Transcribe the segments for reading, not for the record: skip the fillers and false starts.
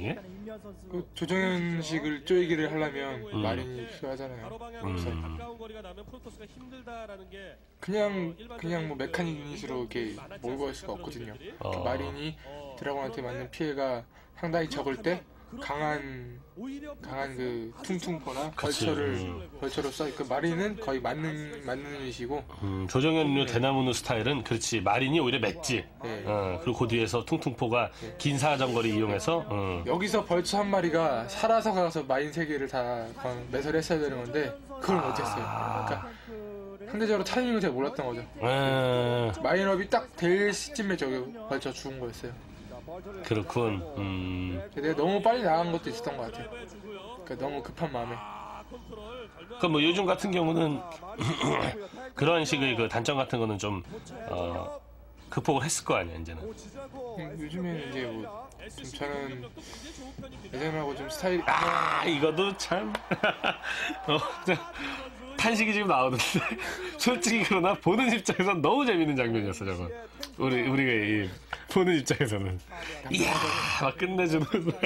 중에? 그 조정현식을 쪼이기를 하려면 마린이 필요하잖아요. 그냥 뭐 메카닉 유닛으로 이렇게 몰고 갈 수가 없거든요. 마린이 드라곤한테 맞는 피해가 상당히 적을 때 강한 그 퉁퉁포나 벌처를 써. 그 마린은 거의 맞는 유닛이고. 조정현류 대나무누 스타일은 그렇지. 마린이 오히려 맵지. 네. 그리고 그 뒤에서 퉁퉁포가 긴 사정거리 이용해서. 여기서 벌처 한 마리가 살아서 가서 마린 세 개를 다 매설했어야 되는 건데 그걸 못했어요. 그러니까 상대적으로 타이밍을 잘 몰랐던 거죠. 마린업이 딱 될 시점에 저기 벌처 죽은 거였어요. 그렇군. 내가 너무 빨리 나간 것도 있었던 것 같아요. 그러니까 너무 급한 마음에. 그럼 뭐 요즘 같은 경우는 그런 식의 그 단점 같은 거는 좀 극복을 했을 거 아니야 이제는. 요즘에는 이제 뭐 좀 저는 예전하고 좀 스타일이 이것도 참 탄식이 지금 나오는데 솔직히 그러나 보는 입장에서는 너무 재밌는 장면이었어 저건. 우리가 이 보는 입장에서는 이야 막 끝내주는.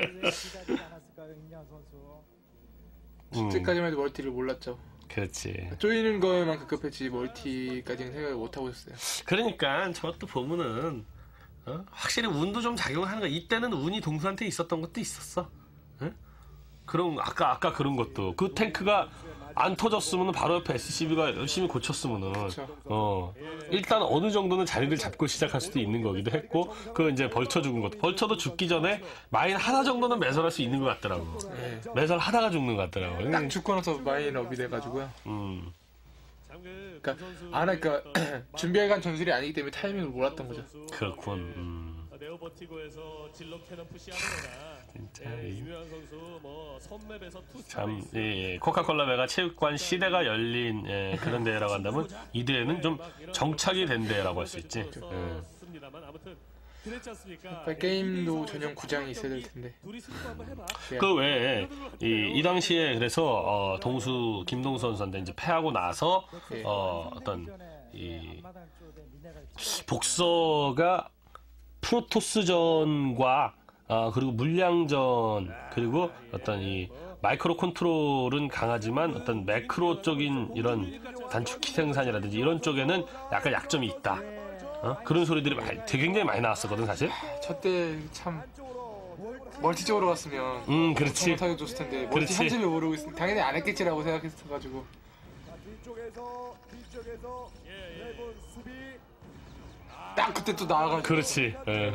그때까지만 해도 멀티를 몰랐죠. 그렇지. 쪼이는 거에만 급급했지 멀티까지는 생각을 못 하고 있었어요. 그러니까 저것도 보면은 확실히 운도 좀 작용하는 거야. 이때는 운이 동수한테 있었던 것도 있었어. 그런 아까 그런 것도 그 탱크가 안 터졌으면 바로 옆에 SCB가 열심히 고쳤으면은 일단 어느 정도는 자리를 잡고 시작할 수도 있는 거기도 했고 그 이제 벌쳐 죽은 것도 벌쳐도 죽기 전에 마인 하나 정도는 매설할 수 있는 것 같더라고. 네. 매설 하다가 죽는 것 같더라고. 딱 죽고 나서 마인 업이 돼가지고요. 그러니까 준비해간 전술이 아니기 때문에 타이밍을 몰랐던 거죠. 그렇군. 네오버티고에서 질러 캐논 푸시하거나 진짜 유명한 선수 뭐 선맵에서 참 코카콜라베가 체육관 시대가 열린 그런 대회라고 한다면 이 대회는 좀 정착이 된 대회라고 할 수 있지. 그러니까 게임도 전용 구장이 있어야 될 텐데. 그 외에 이 당시에 그래서 동수 김동수 선수한테 이제 패하고 나서 어떤 이 복서가 프로토스전과 그리고 물량전 그리고 어떤 이 마이크로 컨트롤은 강하지만 어떤 매크로적인 이런 단축키 생산이라든지 이런 쪽에는 약간 약점이 있다. 그런 소리들이 되게 굉장히 많이 나왔었거든 사실. 저 때 참 멀티 쪽으로 갔으면 그렇지. 못하게 줬을 텐데 멀티 한 점에 모르고 있으면 당연히 안 했겠지라고 생각했어가지고. 딱 그때 또 나와가지고. 그렇지.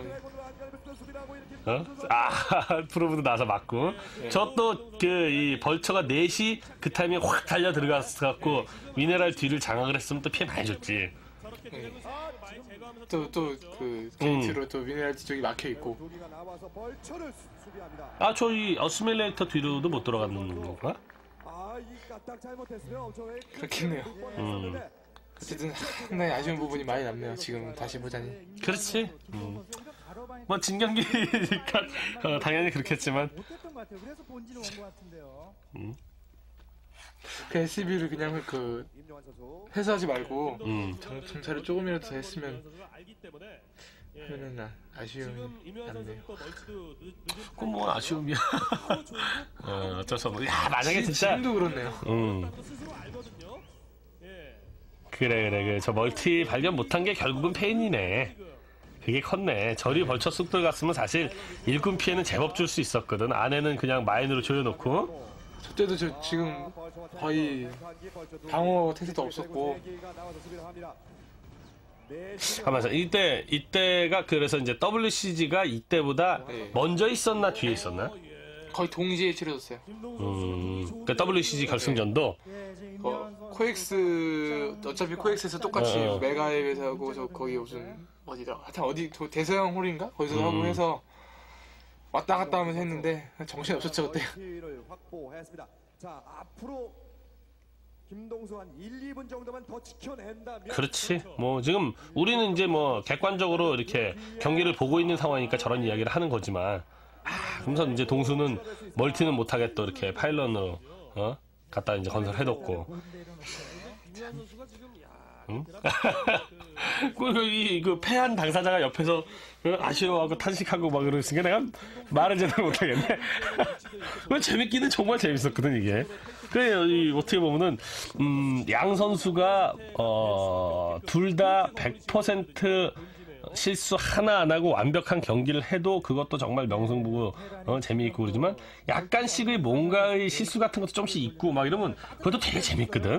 프로브도 나서 맞고. 저 또 이 벌처가 넷이 그 타이밍에 확 달려 들어갔어 갖고 미네랄 뒤를 장악을 했으면 또 피해 많이 줬지. 그 게이트로 또 미네랄 뒤쪽이 막혀 있고. 저희 어스밀레이터 뒤로도 못 들어가는 건가? 그렇겠네요. 어쨌든 상당히 아쉬운 부분이 많이 남네요. 지금 다시 보자니. 그렇지. 뭐 진경기니까 당연히 그렇겠지만. 그 SCB를 그냥 회수하지 말고 정찰을 조금이라도 더 했으면 하면은 아쉬움이 남네요. 그건 뭐 아쉬움이야. 어쩔 수 없어. 야 만약에 진짜 지금도 그렇네요. 그래. 저 멀티 발견 못한 게 결국은 페인이네. 그게 컸네. 저리 벌쳐 쑥 들어갔으면 사실 일꾼 피해는 제법 줄 수 있었거든. 안에는 그냥 마인으로 조여놓고. 저때도 지금 거의 방어 태세도 없었고. 하면서 이때가 그래서 이제 WCG가 이때보다 먼저 있었나 뒤에 있었나? 거의 동시에 치러졌어요. 그 WCG 결승전도 코엑스 어차피 코엑스에서 똑같이 메가앱에서 하고 저 거기 무슨 어디다 하여튼 어디 대서양 홀인가 거기서 하고 해서 왔다 갔다 하면서 했는데 정신 없었죠 그때. 자 앞으로 김동수 한 1, 2분 정도만 더 지켜낸다면. 그렇지. 뭐 지금 우리는 이제 뭐 객관적으로 이렇게 경기를 보고 있는 상황이니까 저런 이야기를 하는 거지만. 그러면서 이제 동수는 멀티는 못하게 또 이렇게 파일런으로 갖다 이제 건설해뒀고. 응? 그 패한 당사자가 옆에서 아쉬워하고 탄식하고 막 그러니까 내가 말을 제대로 못하겠네. 재밌기는 정말 재밌었거든 이게. 그래 어떻게 보면은 양 선수가 둘 다 100% 실수 하나 안 하고 완벽한 경기를 해도 그것도 정말 명승부고 재미있고 그러지만 약간씩의 뭔가의 실수 같은 것도 좀씩 있고 막 이러면 그것도 되게 재밌거든.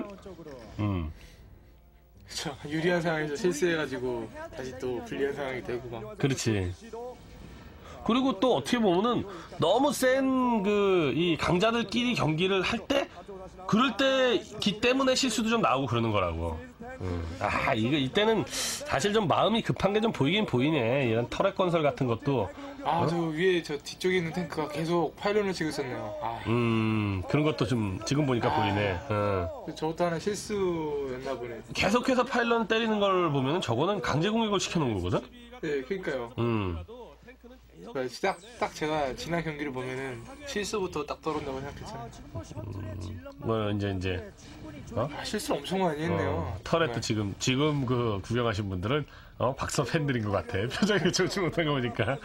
그렇죠. 유리한 상황에서 실수해가지고 다시 또 불리한 상황이 되고 막. 그렇지. 그리고 또 어떻게 보면은 너무 센 이 강자들끼리 경기를 할 때 그럴 때기 때문에 실수도 좀 나오고 그러는 거라고. 이때는 사실 좀 마음이 급한 게 좀 보이긴 보이네. 이런 터렛 건설 같은 것도. 저 위에 저 뒤쪽에 있는 탱크가 계속 파일런을 치고 있었네요. 그런 것도 좀 지금 보니까 보이네. 저것도 하나 실수였나 보네. 계속해서 파일런 때리는 걸 보면은 저거는 강제 공격을 시켜놓은 거거든. 네, 그러니까요. 딱 제가 지난 경기를 보면은 실수부터 딱 떨어진다고 생각했잖아요. 뭐 이제 실수를 엄청 많이 했네요. 터렛도 지금 그 구경하신 분들은 박서 팬들인 것 같아. 표정이 좋지 못한 거 보니까.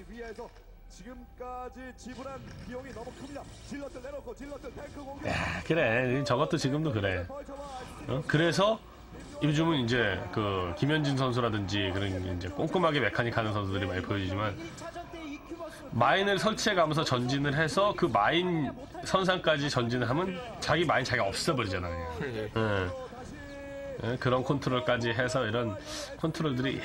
야, 그래. 저것도 지금도 그래. 그래서 요즘은 이제 그 김현진 선수라든지 그런 이제 꼼꼼하게 메카닉 하는 선수들이 많이 보여지지만 마인을 설치해 가면서 전진을 해서 그 마인 선상까지 전진을 하면 자기 마인 자기가 없애버리잖아요. 그런 컨트롤까지 해서 이런 컨트롤들이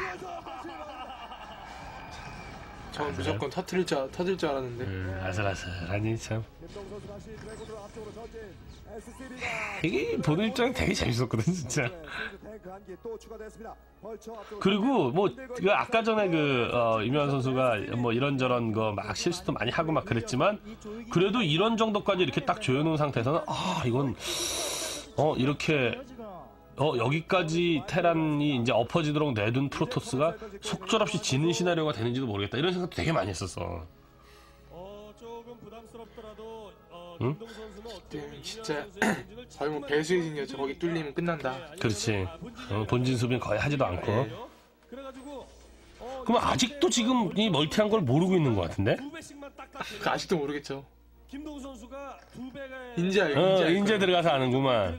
저는 무조건 터질 줄 알았는데. 아슬아슬하니 참. 이게 보는 입장은 되게 재밌었거든 진짜. 그리고 그 아까 전에 이명환 선수가 뭐 이런저런 거 막 실수도 많이 하고 막 그랬지만 그래도 이런 정도까지 이렇게 딱 조여놓은 상태에서는 이건 이렇게 여기까지 테란이 이제 엎어지도록 내둔 프로토스가 속절없이 지는 시나리오가 되는지도 모르겠다 이런 생각도 되게 많이 했었어. 조금 부담스럽더라도 응? 진짜 거의 뭐 배수진이었죠. 거기 뚫리면 끝난다. 그렇지. 본진 수비는 거의 하지도 않고. 그럼 아직도 지금 이 멀티한 걸 모르고 있는 것 같은데? 아직도 모르겠죠. 김동수 선수가 두 배가 인제 들어가서 아는구만.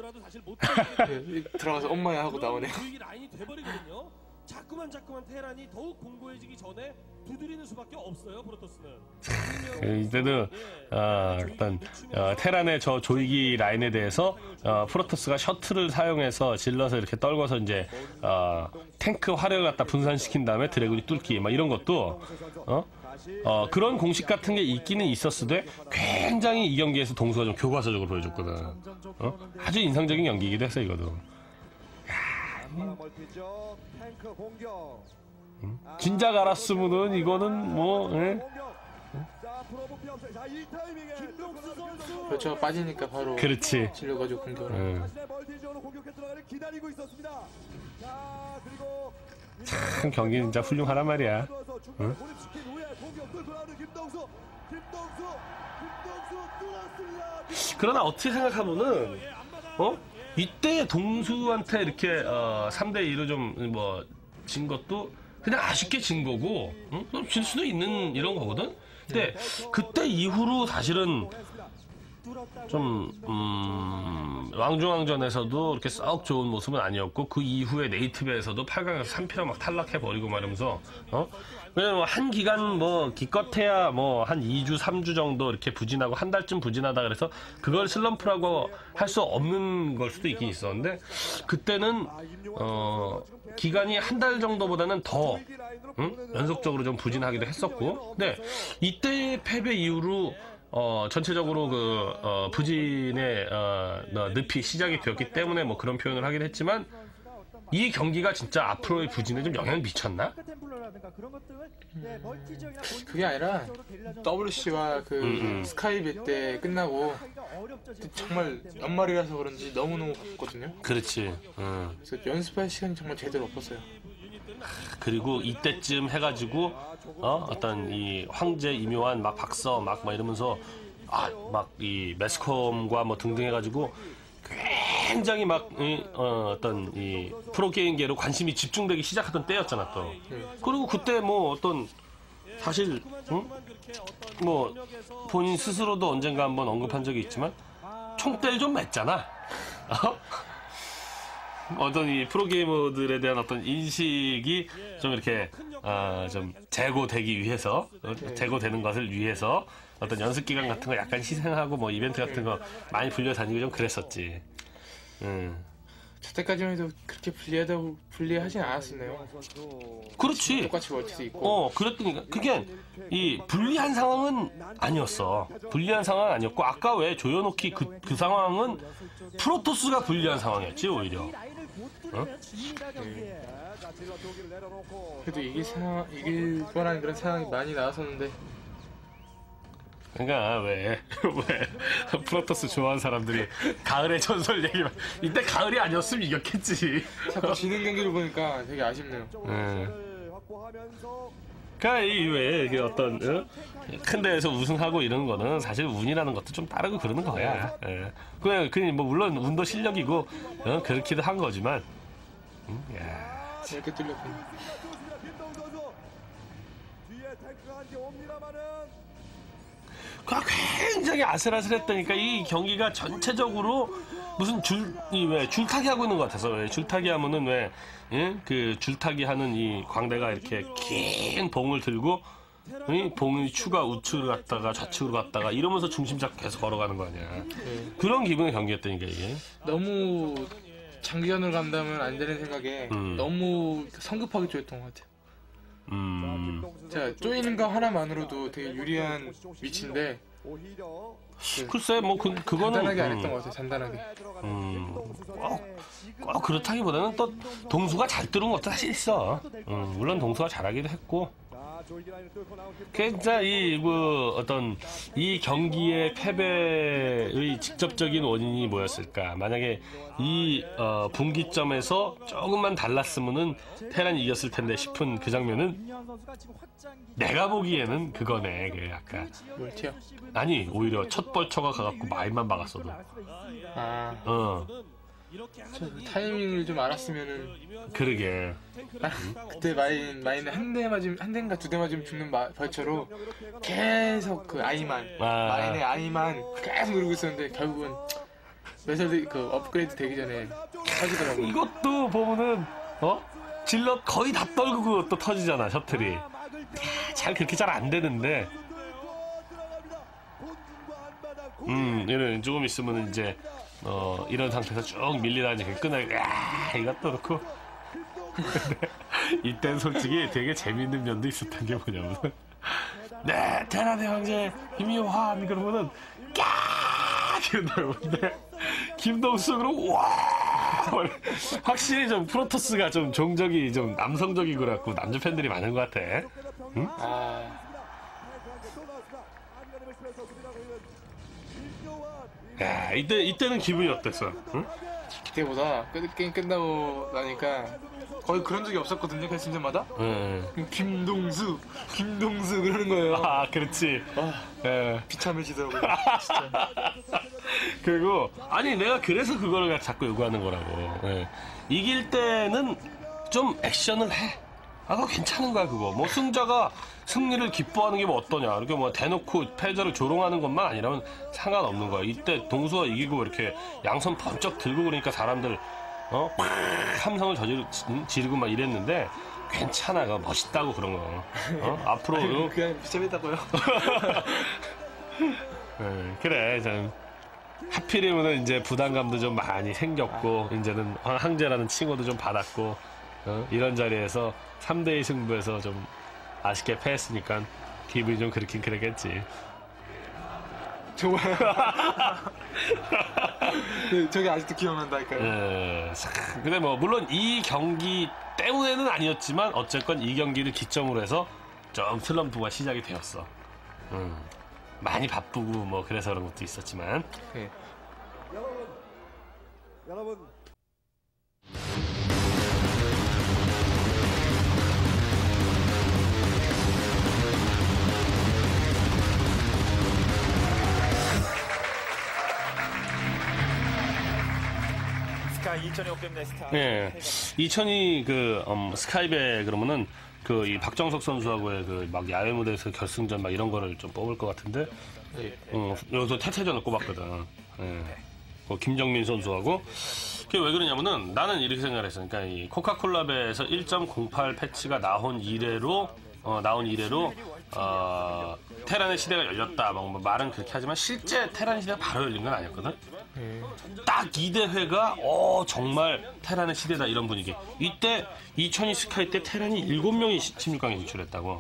들어가서 엄마야 하고 나오네. 라인이 돼버리거든요. 자꾸만 테란이 더욱 공고해지기 전에 두드리는 수밖에 없어요. 프로토스는. 이때도 일단 테란의 저 조이기 라인에 대해서 프로토스가 셔틀을 사용해서 질러서 이렇게 떨궈서 이제 탱크 화력을 갖다 분산시킨 다음에 드래곤이 뚫기 막 이런 것도 그런 공식 같은 게 있기는 있었으되 굉장히 이 경기에서 동수가 좀 교과서적으로 보여줬거든. 아주 인상적인 경기이기도 했어 이거도. 진작 알았으면은 이거는 뭐 그렇죠. 빠지니까 바로 그렇지. 질러가지고 공격을. 참 경기 진짜 훌륭하란 말이야. 응? 그러나 어떻게 생각하면은 이때 동수한테 이렇게 3대2로 좀 진 것도 그냥 아쉽게 진 거고 질 수도 있는 이런 거거든. 근데 그때 이후로 사실은 좀 왕중왕전에서도 이렇게 썩 좋은 모습은 아니었고 그 이후에 네이티브에서도 8강에서 3패로 막 탈락해버리고 말하면서 왜냐면 한 기간 기껏해야 한 2주 3주 정도 이렇게 부진하고 한 달쯤 부진하다 그래서 그걸 슬럼프라고 할 수 없는 걸 수도 있긴 있었는데 그때는 기간이 한 달 정도보다는 더 연속적으로 좀 부진하기도 했었고 근데 이때 패배 이후로 전체적으로 부진의 늪이 시작이 되었기 때문에 그런 표현을 하긴 했지만 이 경기가 진짜 앞으로의 부진에 좀 영향을 미쳤나? 그게 아니라 WC와 스카이배 때 끝나고 정말 연말이라서 그런지 너무너무 바빴거든요. 그렇지. 그래서 연습할 시간이 정말 제대로 없었어요. 그리고 이때쯤 해가지고 어떤 이 황제 이묘한 막 박서 막 이러면서 막 이 매스컴과 등등 해가지고 굉장히 막 어떤 이 프로게임계로 관심이 집중되기 시작하던 때였잖아 또. 그리고 그때 뭐 어떤 사실 뭐 본인 스스로도 언젠가 한번 언급한 적이 있지만 총대를 좀 맸잖아. 어떤 이 프로게이머들에 대한 어떤 인식이 좀 이렇게 좀 제고되기 위해서 제고되는 것을 위해서 어떤 연습 기간 같은 거 약간 희생하고 뭐 이벤트 같은 거 많이 불려 다니고 좀 그랬었지. 저 때까지만 해도 그렇게 불리하진 않았었네요. 그렇지. 똑같이 멀티도 있고. 그랬더니까 그게 이 불리한 상황은 아니었어. 불리한 상황은 아니었고 아까 왜 조여놓기 그 상황은 프로토스가 불리한 상황이었지 오히려. 그래도 이길 뻔한 그런 상황이 많이 나왔었는데. 그러니까 왜 프로토스 좋아하는 사람들이 가을의 전설 얘기만 이때 가을이 아니었으면 이겼겠지. 자꾸 지는 경기를 보니까 되게 아쉽네요. 그러니까 이게 어떤 큰 대회에서 우승하고 이런 거는 사실 운이라는 것도 좀 따르고 그러는 거야. 그냥 뭐 물론 운도 실력이고 그렇기도 한 거지만. 야. 이렇게 뚫렸군. 굉장히 아슬아슬했다니까. 이 경기가 전체적으로 무슨 줄타기 하고 있는 것 같아서. 왜 줄타기 하면은 그 줄타기 하는 이 광대가 이렇게 긴 봉을 들고 이 봉이 추가 우측으로 갔다가 좌측으로 갔다가 이러면서 중심 잡고 계속 걸어가는 거 아니야. 그런 기분의 경기였다니까 이게. 너무 장기전으로 간다면 안 되는 생각에 너무 성급하게 쪼였던 것 같아요. 자, 쪼이는 거 하나만으로도 되게 유리한 위치인데 글쎄 뭐 그거는 단단하게 안 했던 것 같아요. 단단하게. 꼭 그렇다기보다는 또 동수가 잘 뚫은 것도 사실 있어. 물론 동수가 잘하기도 했고. 진짜 어떤 이 경기의 패배의 직접적인 원인이 뭐였을까? 만약에 이 분기점에서 조금만 달랐으면은 테란이 이겼을 텐데 싶은 그 장면은 내가 보기에는 그거네. 그 약간 멀티요? 아니 오히려 첫 벌처가 가갖고 마인만 박았어도. 타이밍을 좀 알았으면은. 그러게. 그때 마인은 한 대인가 두 대 맞으면 죽는 벌처로 계속 그 마인의 아이만 계속 누르고 있었는데 결국은 매설드 그 업그레이드 되기 전에 터지더라고요. 이것도 보면은 질럿 거의 다 떨구고 또 터지잖아 셔틀이. 잘 그렇게 잘 안 되는데. 얘는 조금 있으면 이제 이런 상태에서 쭉 밀리다가 이제 끝나게 이것도 그렇고. 근데 이때는 솔직히 되게 재밌는 면도 있었던 게 뭐냐면 네 테란의 황제 김유환 그러면은 이런다고. 근데 김동숙으로 와 확실히 좀 프로토스가 좀 종족이 좀 남성적인 거 같고 남자 팬들이 많은 것 같아. 응? 야 이때는 기분이 어땠어? 응? 그때보다 게임 끝나고 나니까 거의 그런 적이 없었거든요. 결승전마다. 김동수 그러는 거예요. 그렇지. 비참해지더라고요. 진짜. 그리고 아니 내가 그래서 그거를 자꾸 요구하는 거라고. 이길 때는 좀 액션을 해. 그거 괜찮은 거야 그거. 뭐 승자가 승리를 기뻐하는 게 뭐 어떠냐. 이렇게 뭐 대놓고 패자를 조롱하는 것만 아니라면 상관없는 거야. 이때 동수가 이기고 이렇게 양손 번쩍 들고 그러니까 사람들 함성을 지르고 막 이랬는데 괜찮아. 그거 멋있다고 그런 거. 앞으로 그냥 비참했다고요. 그래. 좀 하필이면 이제 부담감도 좀 많이 생겼고 이제는 황제라는 칭호도 좀 받았고 이런 자리에서 3대2 승부에서 좀 아쉽게 패했으니까 기분이 좀 그렇긴 그랬겠지. 좋아요. 네, 저게 아직도 기억난다니까요. 근데 뭐 물론 이 경기 때문에는 아니었지만 어쨌건 이 경기를 기점으로 해서 좀 슬럼프가 시작이 되었어. 많이 바쁘고 뭐 그래서 그런 것도 있었지만. 여러분 자, 2005 네스타. 예, 2002 스카이배 그러면은 이 박정석 선수하고의 막 야외 무대에서 결승전 막 이런 거를 좀 뽑을 것 같은데, 여기서 태태전을 꼽았거든. 예. 김정민 선수하고. 그게 왜 그러냐면은 나는 이렇게 생각을 했어. 그러니까 이 코카콜라배에서 1.08 패치가 나온 이래로 테란의 시대가 열렸다. 뭐 말은 그렇게 하지만 실제 테란 시대가 바로 열린 건 아니었거든. 딱 2대회가 정말 테란의 시대다 이런 분위기. 이때 2002 스카이 때 테란이 7명이 16강에 진출했다고.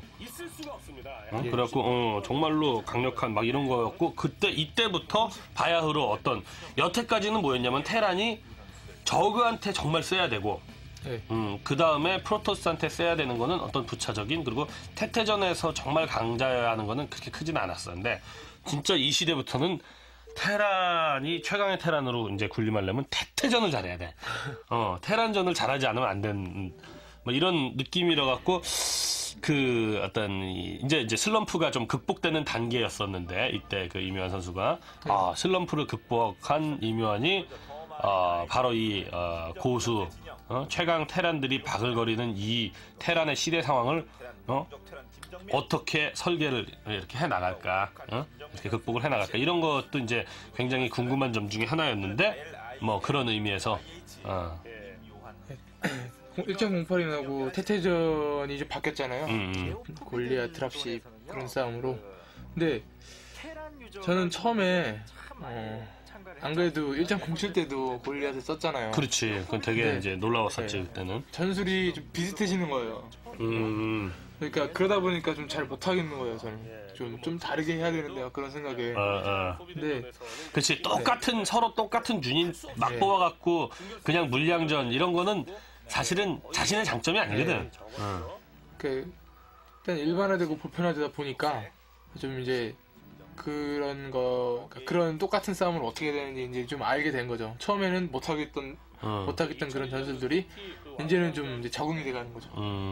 그래갖고 정말로 강력한 막 이런 거였고, 이때부터 바야흐로 어떤 여태까지는 뭐였냐면 테란이 저그한테 정말 세야 되고, 그 다음에 프로토스한테 세야 되는 거는 어떤 부차적인, 그리고 태태전에서 정말 강자여야 하는 거는 그렇게 크진 않았었는데, 진짜 이 시대부터는 테란이 최강의 테란으로 이제 군림하려면 태태전을 잘해야 돼. 테란전을 잘하지 않으면 안 되는 뭐 이런 느낌이라 갖고, 이제 슬럼프가 좀 극복되는 단계였었는데, 이때 이묘한 선수가 슬럼프를 극복한 이묘한이 바로 이 고수 최강 테란들이 바글거리는 이 테란의 시대 상황을 어떻게 설계를 이렇게 해 나갈까, 이렇게 극복을 해 나갈까, 이런 것도 이제 굉장히 궁금한 점 중에 하나였는데, 뭐 그런 의미에서 1.08이라고 태태전이 좀 바뀌었잖아요. 골리앗 드랍십 그런 싸움으로. 근데 저는 처음에 안 그래도 1.07 때도 골리앗을 썼잖아요. 그렇지. 그건 되게 이제 놀라웠었지 그때는. 전술이 좀 비슷해지는 거예요. 그러니까 그러다 보니까 좀 잘 못하겠는 거예요. 저는 좀 다르게 해야 되는데 그런 생각에. 근데 그렇지. 서로 똑같은 유닛 막 뽑아갖고 그냥 물량전 이런 거는 사실은 자신의 장점이 아니거든. 일단 일반화되고 보편화되다 보니까 좀 이제 그런 똑같은 싸움을 어떻게 되는지 이제 좀 알게 된 거죠. 처음에는 못하겠던 그런 전술들이 이제는 좀 이제 적응이 돼가는 거죠.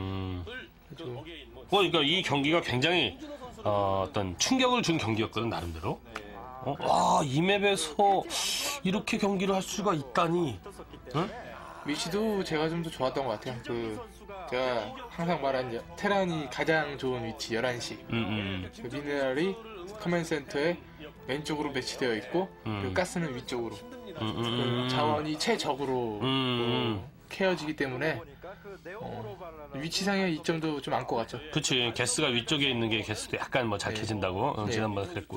그러니까 이 경기가 굉장히 어떤 충격을 준 경기였거든 나름대로. 이 맵에서 이렇게 경기를 할 수가 있다니. 위치도 제가 좀 더 좋았던 것 같아요. 제가 항상 말한 테란이 가장 좋은 위치 11시. 미네랄이 커맨드 센터에 왼쪽으로 배치되어 있고, 그리고 가스는 위쪽으로. 자원이 최적으로 캐어지기 때문에 위치상의 이점도 좀 안고 갔죠. 그치. 게스가 위쪽에 있는 게 게스도 약간 뭐 잘 캐진다고. 지난번에 그랬고.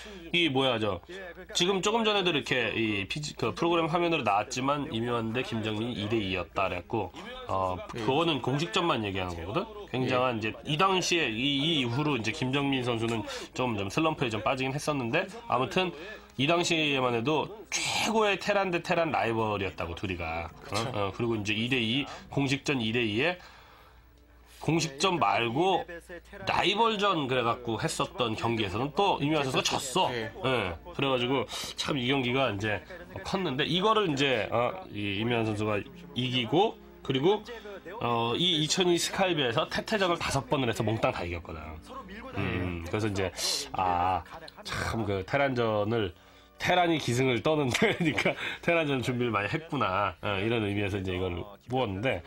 지금 조금 전에도 이렇게 프로그램 화면으로 나왔지만 이묘한 대 김정민이 2대2였다 그랬고, 그거는 공식점만 얘기하는 거거든. 굉장한 이제 이 당시에 이 이후로 이제 김정민 선수는 좀 슬럼프에 좀 빠지긴 했었는데, 아무튼 이 당시에만 해도 최고의 테란 대 테란 라이벌이었다고 둘이가. 그리고 이제 2대2 공식전 2대2에 공식전 말고 라이벌전 그래갖고 했었던 경기에서는 또 이묘한 선수가 졌어. 그래가지고 참 이 경기가 이제 컸는데, 이거를 이제 이묘한 선수가 이기고, 그리고 이 2002 스카이배에서 태태전을 5번을 해서 몽땅 다 이겼거든. 그래서 이제 참 테란이 기승을 떠는데, 그러니까 테란전 준비를 많이 했구나, 이런 의미에서 이제 이걸 모았는데,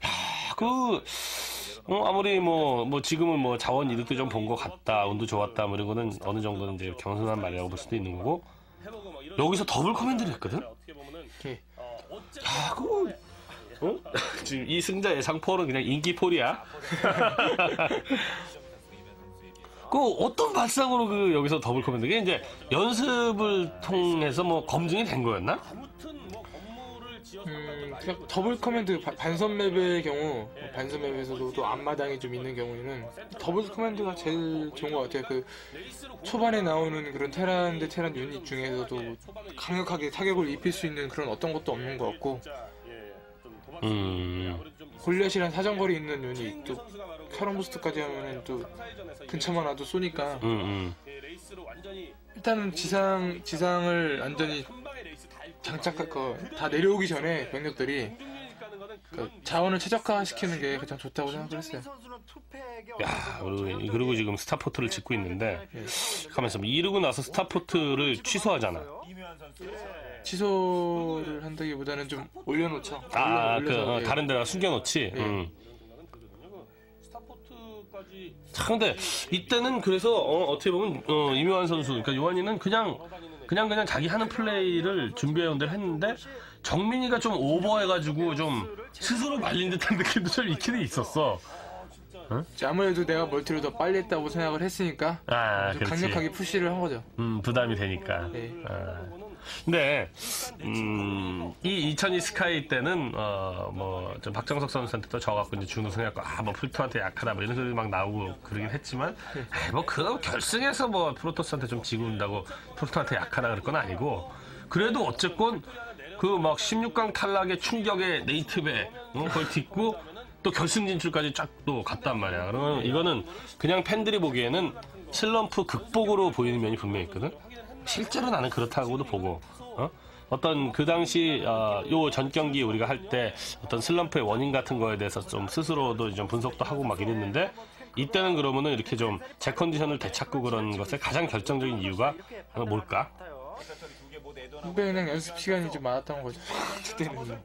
아무리 지금은 뭐 자원 이득도 좀 본 것 같다, 운도 좋았다, 뭐 이런 거는 어느 정도는 이제 겸손한 말이라고 볼 수도 있는 거고, 여기서 더블 커맨드를 했거든? 지금 이 승자 예상폴은 그냥 인기폴이야. 어떤 발상으로 여기서 더블 커맨드, 이게 이제 연습을 통해서 뭐 검증이 된 거였나? 더블 커맨드 반선 맵의 경우, 반선 맵에서도 또 앞마당이 좀 있는 경우에는 더블 커맨드가 제일 좋은 것 같아요. 초반에 나오는 그런 테란 대 테란 유닛 중에서도 강력하게 타격을 입힐 수 있는 그런 어떤 것도 없는 것 같고, 골리앗이란 사정거리 있는 유닛, 또 캐런부스트까지 하면은 또 근처만 와도 쏘니까, 일단은 지상을 완전히 다 내려오기 전에 병력들이 자원을 최적화시키는 게 가장 좋다고 생각을 했어요. 야, 그리고 지금 스타포트를 짓고 있는데 가면서 이르고 나서 스타포트를 취소하잖아. 취소를 한다기보다는 좀 올려놓죠. 올려서, 다른 데다 숨겨놓지. 근데 이때는 그래서 어떻게 보면 이묘한 선수, 그러니까 요한이는 그냥 자기 하는 플레이를 준비해온 대로 했는데 정민이가 좀 오버해가지고 좀 스스로 말린 듯한 느낌도 좀 있기는 있었어. 아무래도 내가 멀티를 더 빨리 했다고 생각을 했으니까 좀 강력하게 푸시를 한 거죠. 부담이 되니까. 네. 근데 이 2002 스카이 때는 좀 박정석 선수한테도 져갖고 이제 준우승해갖고 뭐 풀토한테 약하다 뭐 이런 소리 막 나오고 그러긴 했지만 뭐 그거 결승에서 뭐 프로토스한테 좀 지고 온다고 프로토한테 약하다 그럴 건 아니고 그래도 어쨌건 그 막 16강 탈락의 충격에 네이트배 그걸 딛고 또 결승 진출까지 쫙 또 갔단 말이야. 그러면 이거는 그냥 팬들이 보기에는 슬럼프 극복으로 보이는 면이 분명히 있거든. 실제로 나는 그렇다고도 보고 어떤 그 당시 요 전 경기 우리가 할 때 어떤 슬럼프의 원인 같은 거에 대해서 좀 스스로도 좀 분석도 하고 막 이랬는데 이때는 그러면은 이렇게 좀 제 컨디션을 되찾고 그런 것의 가장 결정적인 이유가 뭘까? 근데 그냥 연습 시간이 좀 많았던 거죠. 그때는.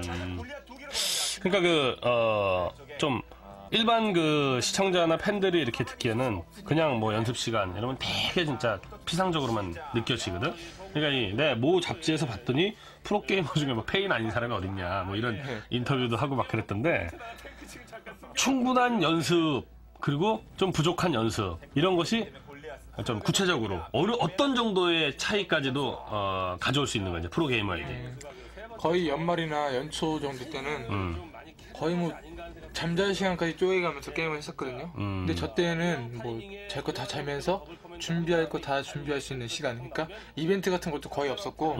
그러니까 좀 일반 그 시청자나 팬들이 이렇게 듣기에는 그냥 뭐 연습 시간 이러면 되게 진짜 피상적으로만 느껴지거든. 그러니까 내 모 잡지에서 봤더니 프로게이머 중에 뭐 페인 아닌 사람이 어딨냐 뭐 이런 인터뷰도 하고 막 그랬던데 충분한 연습 그리고 좀 부족한 연습 이런 것이 좀 구체적으로 어떤 정도의 차이까지도 가져올 수 있는 거죠 프로게이머에게. 거의 연말이나 연초 정도 때는 거의 뭐 잠잘 시간까지 쪼개가면서 게임을 했었거든요. 근데 저 때는 뭐 잘 거 다 자면서 준비할 거 다 준비할 수 있는 시간, 그러니까 이벤트 같은 것도 거의 없었고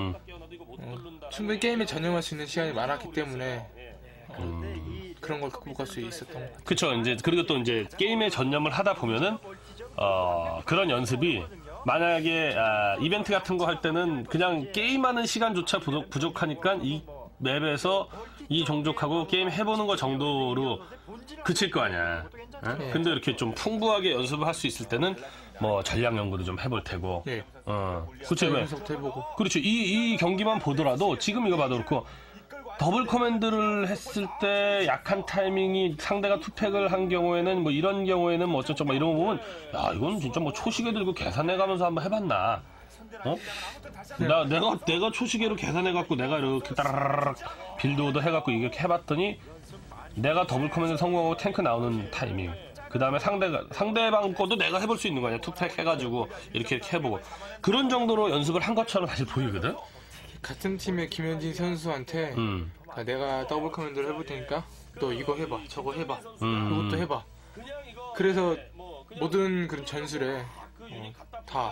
충분히 게임에 전념할 수 있는 시간이 많았기 때문에 그런 걸 극복할 수 있었던 것 같아요. 그쵸. 이제 그리고 또 이제 게임에 전념을 하다 보면은 그런 연습이 만약에 이벤트 같은 거 할 때는 그냥 게임하는 시간조차 부족하니까 이 맵에서 이 종족하고 게임 해보는 거 정도로 그칠 거 아니야. 네. 근데 이렇게 좀 풍부하게 연습을 할 수 있을 때는 뭐 전략 연구도 좀 해볼 테고. 네. 그렇지. 해보고. 그렇죠. 이 경기만 보더라도 지금 이거 봐도 그렇고 더블 커맨드를 했을 때 약한 타이밍이 상대가 투팩을 한 경우에는 뭐 이런 경우에는 뭐 어쩌고 막 이런 거 보면 야 이건 진짜 뭐 초시계 들고 계산해가면서 한번 해봤나? 내가 초시계로 계산해갖고 내가 이렇게 따라라락 빌드오더 해갖고 이렇게 해봤더니 내가 더블 커맨드 성공하고 탱크 나오는 타이밍 그 다음에 상대방 것도 내가 해볼 수 있는 거 아니야. 투팩 해가지고 이렇게 해보고 그런 정도로 연습을 한 것처럼 사실 보이거든. 같은 팀의 김현진 선수한테 내가 더블 커맨드를 해볼 테니까 너 이거 해봐 저거 해봐 이것도 해봐. 그래서 모든 그런 전술에 다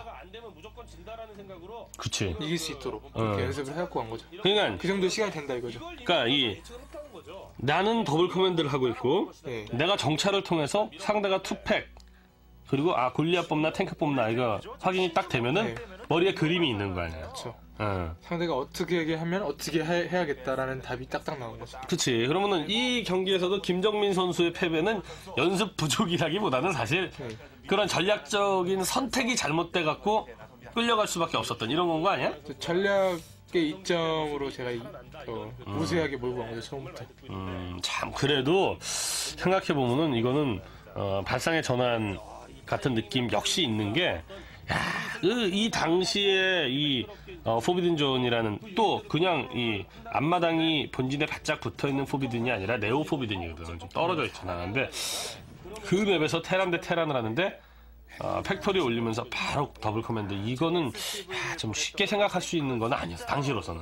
그치. 이길 수 있도록 그렇게 연습을 해갖고 간 거죠. 그러니까 그 정도 시간이 된다 이거죠. 그러니까 나는 더블 커맨드를 하고 있고 네. 내가 정찰을 통해서 상대가 투팩 그리고 골리앗 뽑나 탱크 뽑나 이거 확인이 딱 되면은 머리에 그림이 있는 거 아니야. 그렇죠. 상대가 어떻게 하면 어떻게 해야겠다라는 답이 딱딱 나오는 거죠. 그치. 그러면은 이 경기에서도 김정민 선수의 패배는 연습 부족이라기보다는 사실 그런 전략적인 선택이 잘못돼갖고 끌려갈 수밖에 없었던 이런 건 거 아니야? 전략의 이점으로 제가 우세하게 몰고 간 거죠, 처음부터. 참 그래도 생각해보면은 이거는 발상의 전환 같은 느낌 역시 있는 게 이 당시에 이 포비든 존이라는 또 그냥 이 앞마당이 본진에 바짝 붙어있는 포비든이 아니라 네오 포비든이거든. 좀 떨어져 있잖아. 근데 그 맵에서 테란 대 테란을 하는데 팩토리 올리면서 바로 더블 커맨드 이거는 좀 쉽게 생각할 수 있는 건 아니었어. 당시로서는.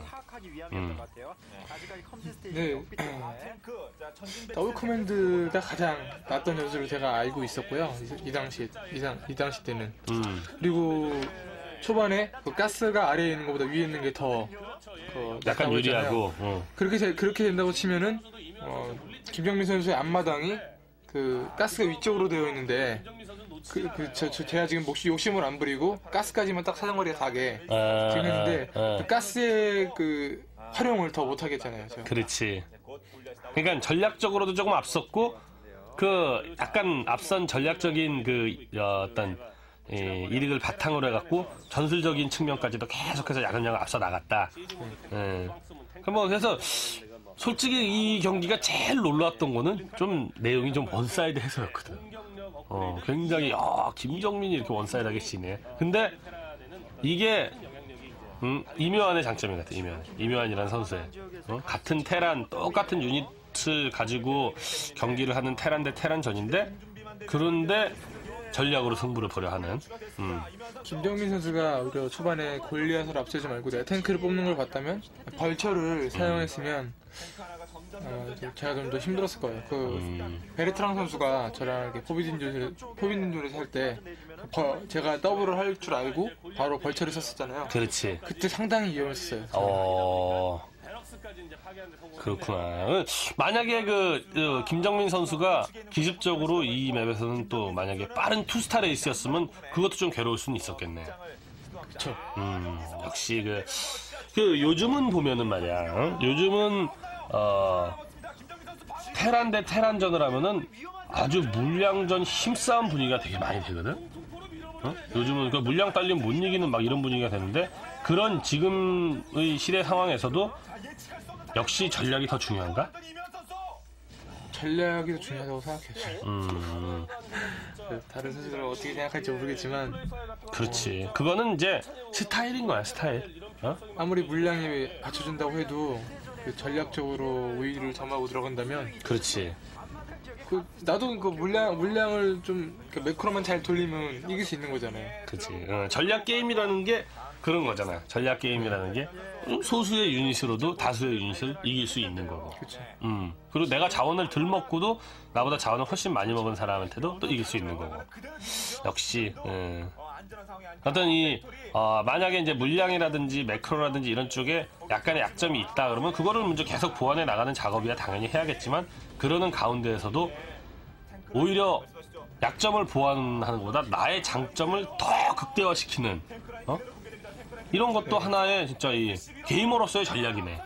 네, 더블 커맨드가 가장 낫던 연습을 제가 알고 있었고요. 이 당시 때는. 그리고 초반에 그 가스가 아래에 있는 것보다 위에 있는 게 더 약간 유리하고. 그렇게 된다고 치면은 김정민 선수의 앞마당이 그 가스가 위쪽으로 되어 있는데 제가 지금 욕심을 안 부리고 가스까지만 딱 사정거리가 닿게 지금 했는데 그 가스의 그 활용을 더 못하겠잖아요. 제가. 그렇지. 그러니까 전략적으로도 조금 앞섰고 그 약간 앞선 전략적인 그 어떤 이득을 바탕으로 해갖고 전술적인 측면까지도 계속해서 야금야금 앞서 나갔다. 그래서 솔직히 이 경기가 제일 놀라웠던 거는 좀 내용이 좀 원사이드 해서였거든. 굉장히 김정민이 이렇게 원사이드하게 치네. 근데 이게 이묘한의 장점인 것 같아. 이묘한이라는 선수의 같은 테란 똑같은 유닛을 가지고 경기를 하는 테란 대 테란전인데 그런데 전략으로 승부를 보려 하는. 김정민 선수가 오히려 초반에 골리앗을 앞세지 말고 내가 탱크를 뽑는 걸 봤다면 벌처를 사용했으면 제가 좀 더 힘들었을 거예요. 베르트랑 선수가 저랑 이렇게 포비딘존에서 할 때 제가 더블을 할 줄 알고 바로 벌처를 썼었잖아요. 그렇지. 그때 상당히 위험했었어요. 그렇구나. 만약에 김정민 선수가 기습적으로 이 맵에서는 또 만약에 빠른 투스타 레이스였으면 그것도 좀 괴로울 수는 있었겠네. 그쵸. 역시 요즘은 보면은 말이야. 요즘은 테란 대 테란전을 하면은 아주 물량전 힘싸움 분위기가 되게 많이 되거든. 요즘은 그 물량 딸리면 못 이기는 막 이런 분위기가 되는데 그런 지금의 시대 상황에서도 역시 전략이 더 중요한가? 전략이 더 중요하다고 생각해요. 다른 선수들은 어떻게 생각할지 모르겠지만 그렇지. 그거는 이제 스타일인 거야, 스타일. 아무리 물량이 받쳐준다고 해도 전략적으로 우위를 점하고 들어간다면 그렇지. 나도 물량을 좀 매크로만 잘 돌리면 이길 수 있는 거잖아요. 그렇지. 전략 게임이라는 게 그런 거잖아. 전략 게임이라는 게 소수의 유닛으로도 다수의 유닛을 이길 수 있는 거고. 그렇죠. 그리고 내가 자원을 덜 먹고도 나보다 자원을 훨씬 많이 먹은 사람한테도 또 이길 수 있는 거고. 역시 어떤 만약에 이제 물량이라든지 매크로라든지 이런 쪽에 약간의 약점이 있다 그러면 그거를 먼저 계속 보완해 나가는 작업이야 당연히 해야겠지만 그러는 가운데에서도 오히려 약점을 보완하는 것보다 나의 장점을 더 극대화시키는 이런 것도 하나의 진짜 이 게이머로서의 전략이네.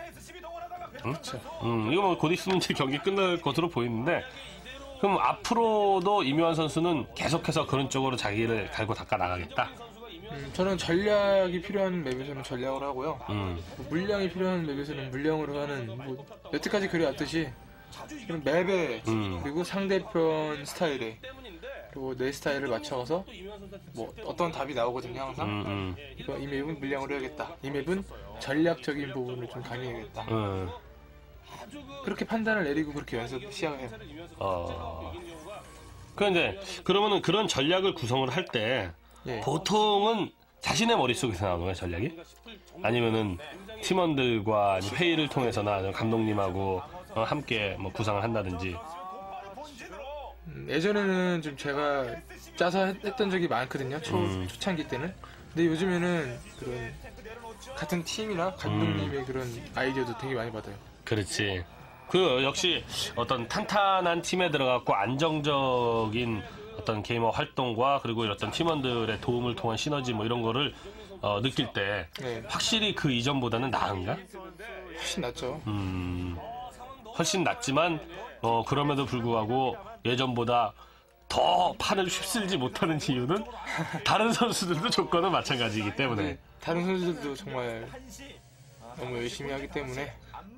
이거 뭐 곧 있으면 이제 경기 끝날 것으로 보이는데 그럼 앞으로도 이묘한 선수는 계속해서 그런 쪽으로 자기를 갈고 닦아 나가겠다. 저는 전략이 필요한 맵에서는 전략을 하고요. 물량이 필요한 맵에서는 물량으로 하는 여태까지 그래왔듯이 맵에 그리고 상대편 스타일에 그리고 내 스타일을 맞춰서 어떤 답이 나오거든요 항상. 이 맵은 물량으로 해야겠다. 이 맵은 전략적인 부분을 좀 강의해야겠다. 그렇게 판단을 내리고 그렇게 연습 시작을 해요. 그러면은 그런 전략을 구성을 할 때 보통은 자신의 머릿속에서 나오는 거야 전략이? 아니면은 팀원들과 회의를 통해서나 아니면 감독님하고 함께 뭐 구상을 한다든지. 예전에는 좀 제가 짜서 했던 적이 많거든요. 초창기 때는. 근데 요즘에는 그런 같은 팀이나 감독님의 그런 아이디어도 되게 많이 받아요. 그렇지. 역시 어떤 탄탄한 팀에 들어갔고 안정적인 어떤 게이머 활동과 그리고 어떤 팀원들의 도움을 통한 시너지 뭐 이런 거를 느낄 때 확실히 그 이전보다는 나은가? 훨씬 낫죠. 훨씬 낫지만 그럼에도 불구하고 예전보다 더 판을 휩쓸지 못하는 이유는 다른 선수들도 조건은 마찬가지이기 때문에 다른 선수들도 정말 너무 열심히 하기 때문에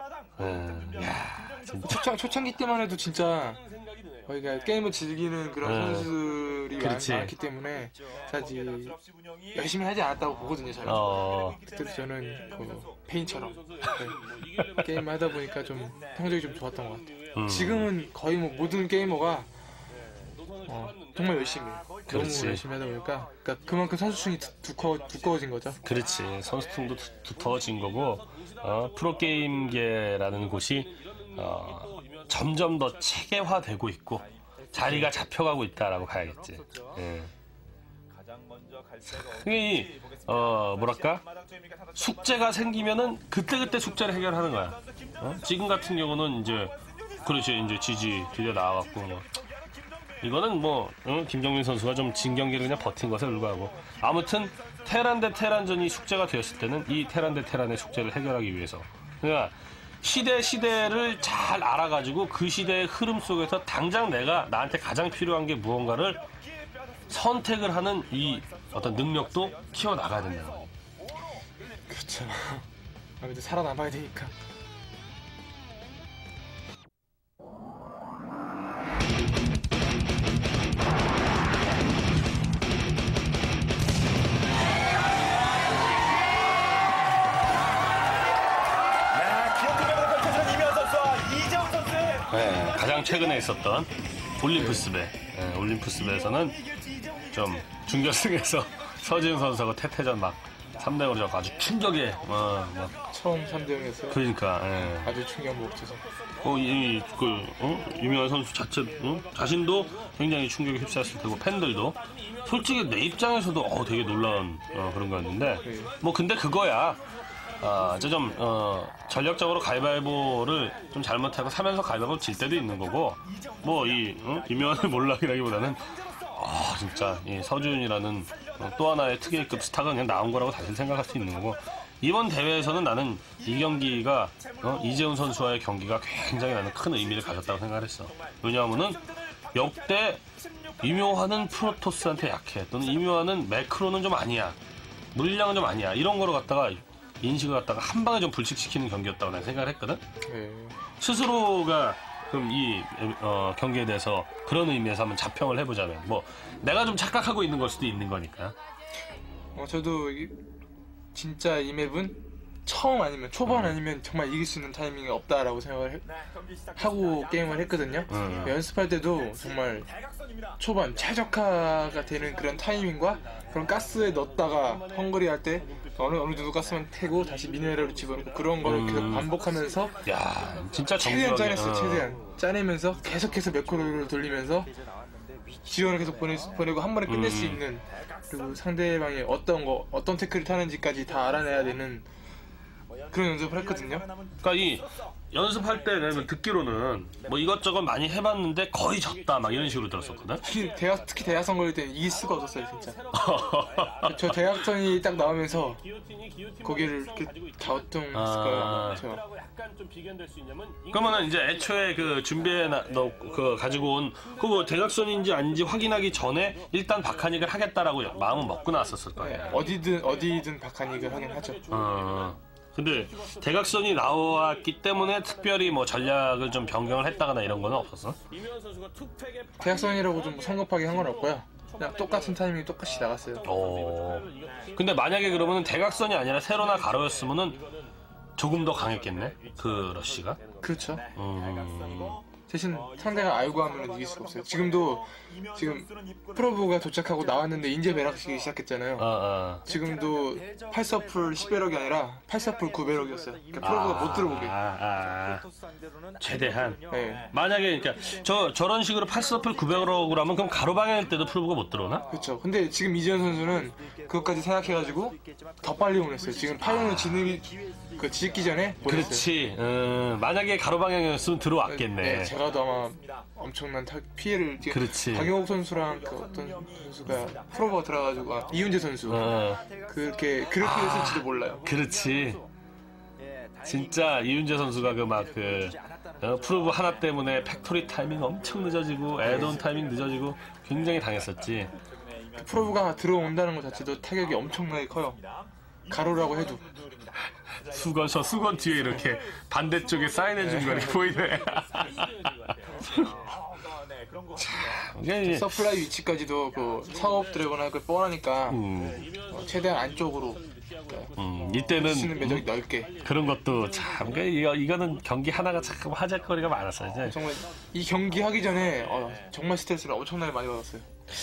진짜 초창기 때만 해도 진짜 거기가 게임을 즐기는 그런 선수들이 많기 때문에 사실 열심히 하지 않았다고 보거든요. 저는 그때도 저는 페인처럼 게임 하다 보니까 좀 성적이 좀 좋았던 것 같아요. 지금은 거의 모든 게이머가 정말 열심히 해요. 너무 열심히 하다 보니까 그만큼 선수층이 두꺼워진 거죠. 그렇지. 선수층도 두터워진 거고 프로게임계라는 곳이 점점 더 체계화되고 있고 자리가 잡혀가고 있다라고 봐야겠지. 뭐랄까 숙제가 생기면은 그때그때 숙제를 해결하는 거야. 지금 같은 경우는 이제 지지 드디어 나와갖고 이거는 김정민 선수가 좀 진 경기를 그냥 버틴 것에 불과하고 아무튼 테란 대 테란전이 숙제가 되었을 때는 이 테란 대 테란의 숙제를 해결하기 위해서 그러니까 시대를 잘 알아가지고 그 시대의 흐름 속에서 당장 나한테 가장 필요한 게 무언가를 선택을 하는 이 어떤 능력도 키워나가야 된다는 거예요. 그렇죠. 아무래도 살아남아야 되니까. 네, 가장 최근에 있었던 올림푸스배에서는 좀 준결승에서 서지훈 선수하고 태태전 막 3대5로 져서 아주 충격에 처음 3대0에서 그러니까 아주 충격 먹어서 유명한 선수 자신도 굉장히 충격에 휩싸였을 테고 팬들도 솔직히 내 입장에서도 되게 놀라운 그런 거였는데 뭐 근데 그거야 좀 전략적으로 가위바위보를 좀 잘못하고 사면서 가위바위보 질 때도 있는 거고 뭐 이면을 몰락이라기보다는 진짜 이 서지훈이라는 또 하나의 특혜급 스타가 그냥 나온 거라고 다시 생각할 수 있는 거고 이번 대회에서는 나는 이 경기가 이재훈 선수와의 경기가 굉장히 나는 큰 의미를 가졌다고 생각을 했어. 왜냐하면은 역대 이묘하는 프로토스한테 약해 또는 이묘하는 매크로는 좀 아니야 물량은 좀 아니야 이런 거로 갖다가 인식을 갖다가 한 방에 좀 불식시키는 경기였다고 난 생각을 했거든. 스스로가 그럼 이 경기에 대해서 그런 의미에서 한번 자평을 해보자면 뭐 내가 좀 착각하고 있는 걸 수도 있는 거니까. 저도 진짜 이 맵은 처음 아니면 초반 아니면 정말 이길 수 있는 타이밍이 없다라고 생각을 하고 게임을 했거든요. 연습할 때도 정말 초반 최적화가 되는 그런 타이밍과 그런 가스에 넣었다가 헝거리 할 때 어느 정도 가스만 태고 다시 미네랄로 집어넣고 그런 거를 계속 반복하면서 진짜 최대한 짜냈어요. 최대한 짜내면서 계속해서 매크로를 돌리면서 지원을 계속 보내고 한 번에 끝낼 수 있는 그리고 상대방이 어떤 태클을 타는지까지 다 알아내야 되는 그런 연습을 했거든요. 그러니까 이 연습할 때 내가 듣기로는 뭐 이것저것 많이 해봤는데 거의 졌다 막 이런 식으로 들었었거든. 특히 대학선 걸릴 때는 이길 수가 없었어요 진짜. 저 대학선이 딱 나오면서 거기를 이렇게 다 어뚱했을까요? 그러면은 이제 애초에 그 준비해 그 가지고 온 그거 대각선인지 아닌지 확인하기 전에 일단 박하닉을 하겠다라고 마음은 먹고 나왔었을 거예요. 어디든 박하닉을 하긴 하죠. 근데 대각선이 나왔기 때문에 특별히 뭐 전략을 좀 변경을 했다거나 이런 거는 없었어? 대각선이라고 좀 성급하게 한 건 없고요. 그냥 똑같은 타이밍이 똑같이 나갔어요. 근데 만약에 그러면은 대각선이 아니라 세로나 가로였으면은 조금 더 강했겠네? 그 러쉬가? 그렇죠. 대신 상대가 알고 하면 이길 수가 없어요. 지금 프로브가 도착하고 나왔는데 인제 매락시기 시작했잖아요. 지금도 8서풀 10배럭이 아니라 8서풀 9배럭이었어요. 그러니까 프로브가 못 들어오게. 최대한. 네. 만약에 그러니까 저런 식으로 8서풀 9배럭으로 하면 그럼 가로 방향일 때도 프로브가 못 들어오나? 그렇죠. 근데 지금 이재현 선수는 그것까지 생각해가지고 더 빨리 보냈어요. 지금 8년을 짓기 전에 보냈어요. 그렇지. 만약에 가로 방향이었으면 들어왔겠네. 네, 제가도 아마 엄청난 피해를. 그렇지. 박영욱 선수랑 그 어떤 선수가 프로버가 들어가지고 이훈재 선수 그렇게 됐을지도 몰라요. 그렇지. 진짜 이훈재 선수가 프로브 하나 때문에 팩토리 타이밍 엄청 늦어지고 애드온 타이밍 늦어지고 굉장히 당했었지. 그 프로브가 들어온다는 것 자체도 타격이 엄청나게 커요. 가로라고 해도. 수건 뒤에 이렇게 반대쪽에 사인해준 거 이렇게 보이네. 서플라이 위치까지도 그 상업 드래곤 그 뻔하니까 최대한 안쪽으로 이때는 쓰는 매력이 넓게 그런 것도 참 이거는 경기 하나가 참 화제거리가 많았어요. 이제. 정말 이 경기 하기 전에 정말 스트레스를 엄청나게 많이 받았어요.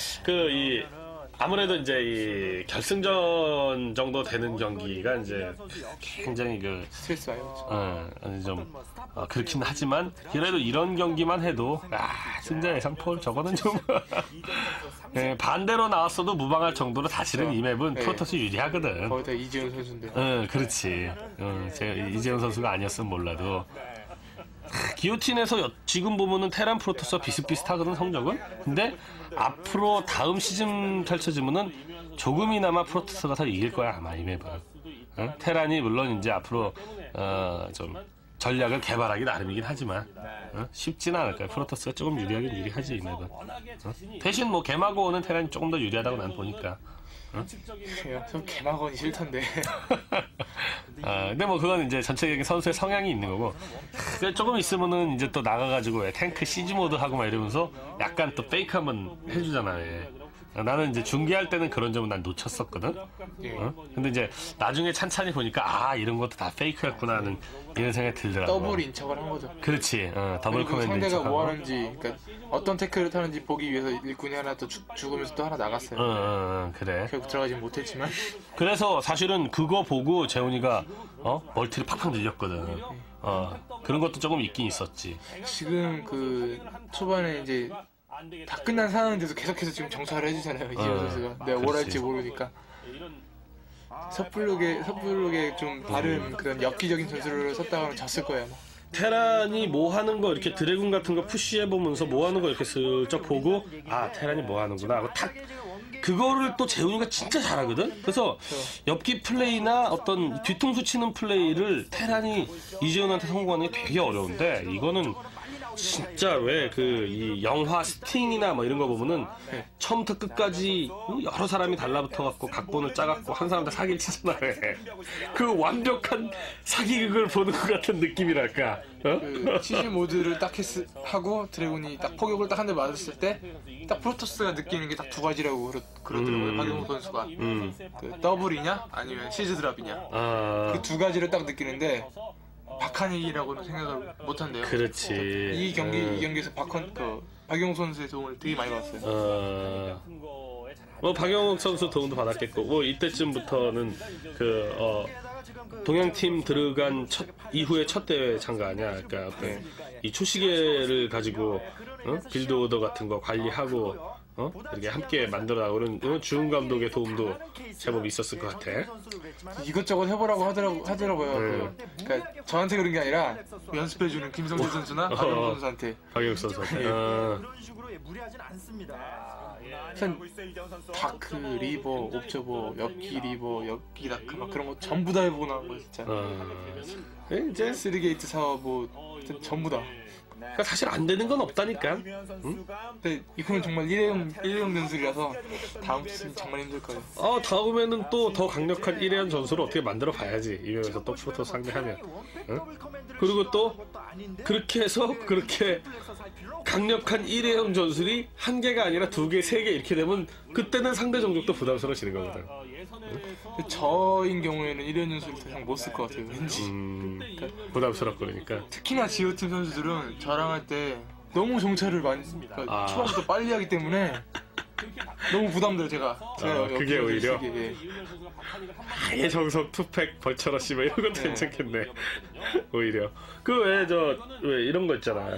아무래도 이제 이 결승전 정도 되는 경기가 이제 굉장히 스트레스 많이 좀 그렇긴 하지만 그래도 이런 경기만 해도 승자 예상폴 저거는 좀 반대로 나왔어도 무방할 정도로 사실은 이 맵은 프로토스 유리하거든. 거의 다 이재훈 선수인데. 그렇지. 제가 이재훈 선수가 아니었으면 몰라도. 기요틴에서 지금 보면은 테란 프로토스와 비슷비슷하거든 성적은. 근데 앞으로 다음 시즌 펼쳐지면은 조금이나마 프로토스가 더 이길 거야 아마 이 맵은. 테란이 물론 이제 앞으로 좀 전략을 개발하기 나름이긴 하지만 쉽지는 않을 거야. 프로토스가 조금 유리하긴 유리하지 이 맵은. 대신 뭐 개마고는 테란이 조금 더 유리하다고 난 보니까. 좀 개막원이 싫던데. 근데 뭐 그건 이제 전체적인 선수의 성향이 있는 거고. 조금 있으면은 이제 또 나가가지고 탱크 시즈 모드 하고 막 이러면서 약간 또 페이크 한번 해주잖아. 예. 나는 이제 중계할 때는 그런 점은 난 놓쳤었거든. 근데 이제 나중에 찬찬히 보니까 이런 것도 다 페이크였구나 하는 이런 생각이 들더라고. 더블 인척을 한 거죠. 그렇지. 더블 커맨드 상대가 인척하고. 뭐 하는지, 그러니까 어떤 태클을 타는지 보기 위해서 일꾼이 하나 또 죽으면서 또 하나 나갔어요. 그래. 결국 들어가진 못했지만. 그래서 사실은 그거 보고 재훈이가 멀티를 팍팍 늘렸거든. 그런 것도 조금 있긴 있었지. 지금 그 초반에 이제 다 끝난 상황인데도 계속해서 지금 정찰을 해주잖아요. 이지훈 선수가. 내가 뭘 할지 모르니까. 섣부르게 좀 다른 그런 엽기적인 전술을 썼다가 하면 졌을 거예요. 테란이 뭐 하는 거 이렇게 드래곤 같은 거 푸시해보면서 뭐 하는 거 이렇게 슬쩍 보고 테란이 뭐 하는구나 하고 딱 그거를 또 재훈이가 진짜 잘하거든. 그래서 엽기 플레이나 어떤 뒤통수 치는 플레이를 테란이 이재훈한테 성공하는 게 되게 어려운데 이거는 진짜 왜 이 영화 스팅이나 뭐 이런 거 보면은 처음부터 끝까지 여러 사람이 달라붙어갖고 각본을 짜갖고 한 사람한테 사기를 치잖아. 그 완벽한 사기극을 보는 것 같은 느낌이랄까. 그 시즈 모드를 딱 하고 드래곤이 딱 포격을 딱 한 대 맞았을 때 딱 프로토스가 느끼는 게 딱 두 가지라고 그러더라고요. 박용호 선수가. 그 더블이냐 아니면 시즈 드랍이냐. 그 두 가지를 딱 느끼는데 박한익이라고는 생각을 못한대요. 그렇지. 이 경기에서 박용욱 선수의 도움을 되게 많이 받았어요. 뭐 박용욱 선수 도움도 받았겠고, 뭐 이때쯤부터는 동양팀 들어간 이후에 첫 대회 참가 아니야. 그러니까 이 초시계를 가지고 빌드 오더 같은 거 관리하고 이렇게 함께 만들어 나오는 주은 감독의 도움도 제법 있었을 것 같아. 이것저것 해보라고 하더라고요. 그러니까 저한테 그런 게 아니라 연습해주는 김성재 선수나 박용욱 선수한테. 박용욱 선수한테. 그런 식으로 무리하진 않습니다. 다크, 리버, 옵저버, 엽기 리버, 엽기 다크 막 그런 거 전부 다 해보고 나온 거예요 진짜. 이제 3게이트 사업 뭐 전부 다. 그러니까 사실 안 되는 건 없다니까. 근데 이거는 정말 일회용 전술이라서 다음 시즌 정말 힘들 거예요. 다음에는 또 더 강력한 일회용 전술을 어떻게 만들어 봐야지. 이면서 또 프로토스 상대하면. 그리고 또 그렇게 해서 그렇게 강력한 일회용 전술이 한 개가 아니라 두 개, 세 개 이렇게 되면 그때는 상대 종족도 부담스러워지는 거거든. 저인 경우에는 일회용 전술을 더 이상 못 쓸 것 같아요. 왠지. 부담스럽고 그러니까. 특히나 지오팀 선수들은 저랑 할 때 너무 정찰을 많이 초반부터 빨리 하기 때문에 너무 부담돼요 제가. 그게 오히려 예. 아예 정석 투팩 벌처러시 뭐 이런 것도 괜찮겠네. 오히려 그 왜 이런 거 있잖아.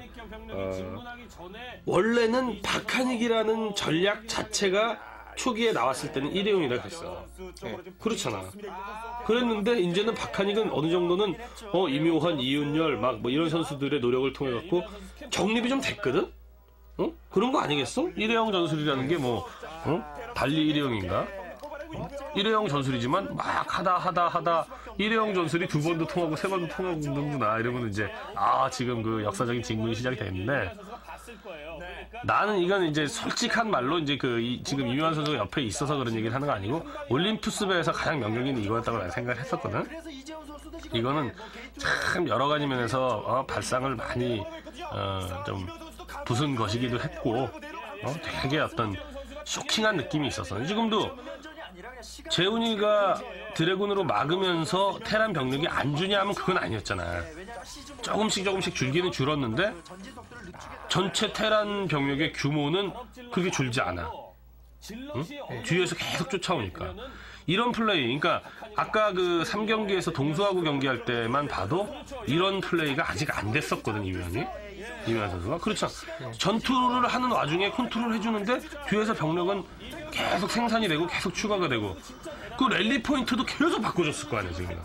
원래는 박한익이라는 전략 자체가 초기에 나왔을 때는 일회용이라 그랬어. 그렇잖아. 그랬는데 이제는 박한익은 어느 정도는 이묘한, 이윤열 막 뭐 이런 선수들의 노력을 통해 갖고 정립이 좀 됐거든. 그런 거 아니겠어? 일회용 전술이라는 게 뭐 달리 일회용인가? 일회용 전술이지만 막 하다 일회용 전술이 두 번도 통하고 세 번도 통하는구나 이러면 이제 지금 그 역사적인 직문이 시작이 됐는데. 나는 이건 이제 솔직한 말로 이제 지금 이묘한 선수가 옆에 있어서 그런 얘기를 하는 거 아니고 올림푸스배에서 가장 명경기는 이거였다고 난 생각을 했었거든. 이거는 참 여러 가지 면에서 발상을 많이 좀 부순 것이기도 했고 되게 어떤 쇼킹한 느낌이 있었어. 지금도 재훈이가 드래곤으로 막으면서 테란 병력이 안 주냐 하면 그건 아니었잖아. 조금씩 줄기는 줄었는데 전체 테란 병력의 규모는 그렇게 줄지 않아. 뒤에서 계속 쫓아오니까. 이런 플레이, 그러니까 아까 그 3경기에서 동수하고 경기할 때만 봐도 이런 플레이가 아직 안 됐었거든, 이묘한 선수가. 그렇죠. 전투를 하는 와중에 컨트롤 해주는데 뒤에서 병력은 계속 생산이 되고 계속 추가가 되고 그 랠리 포인트도 계속 바꿔줬을 거 아니야, 지금.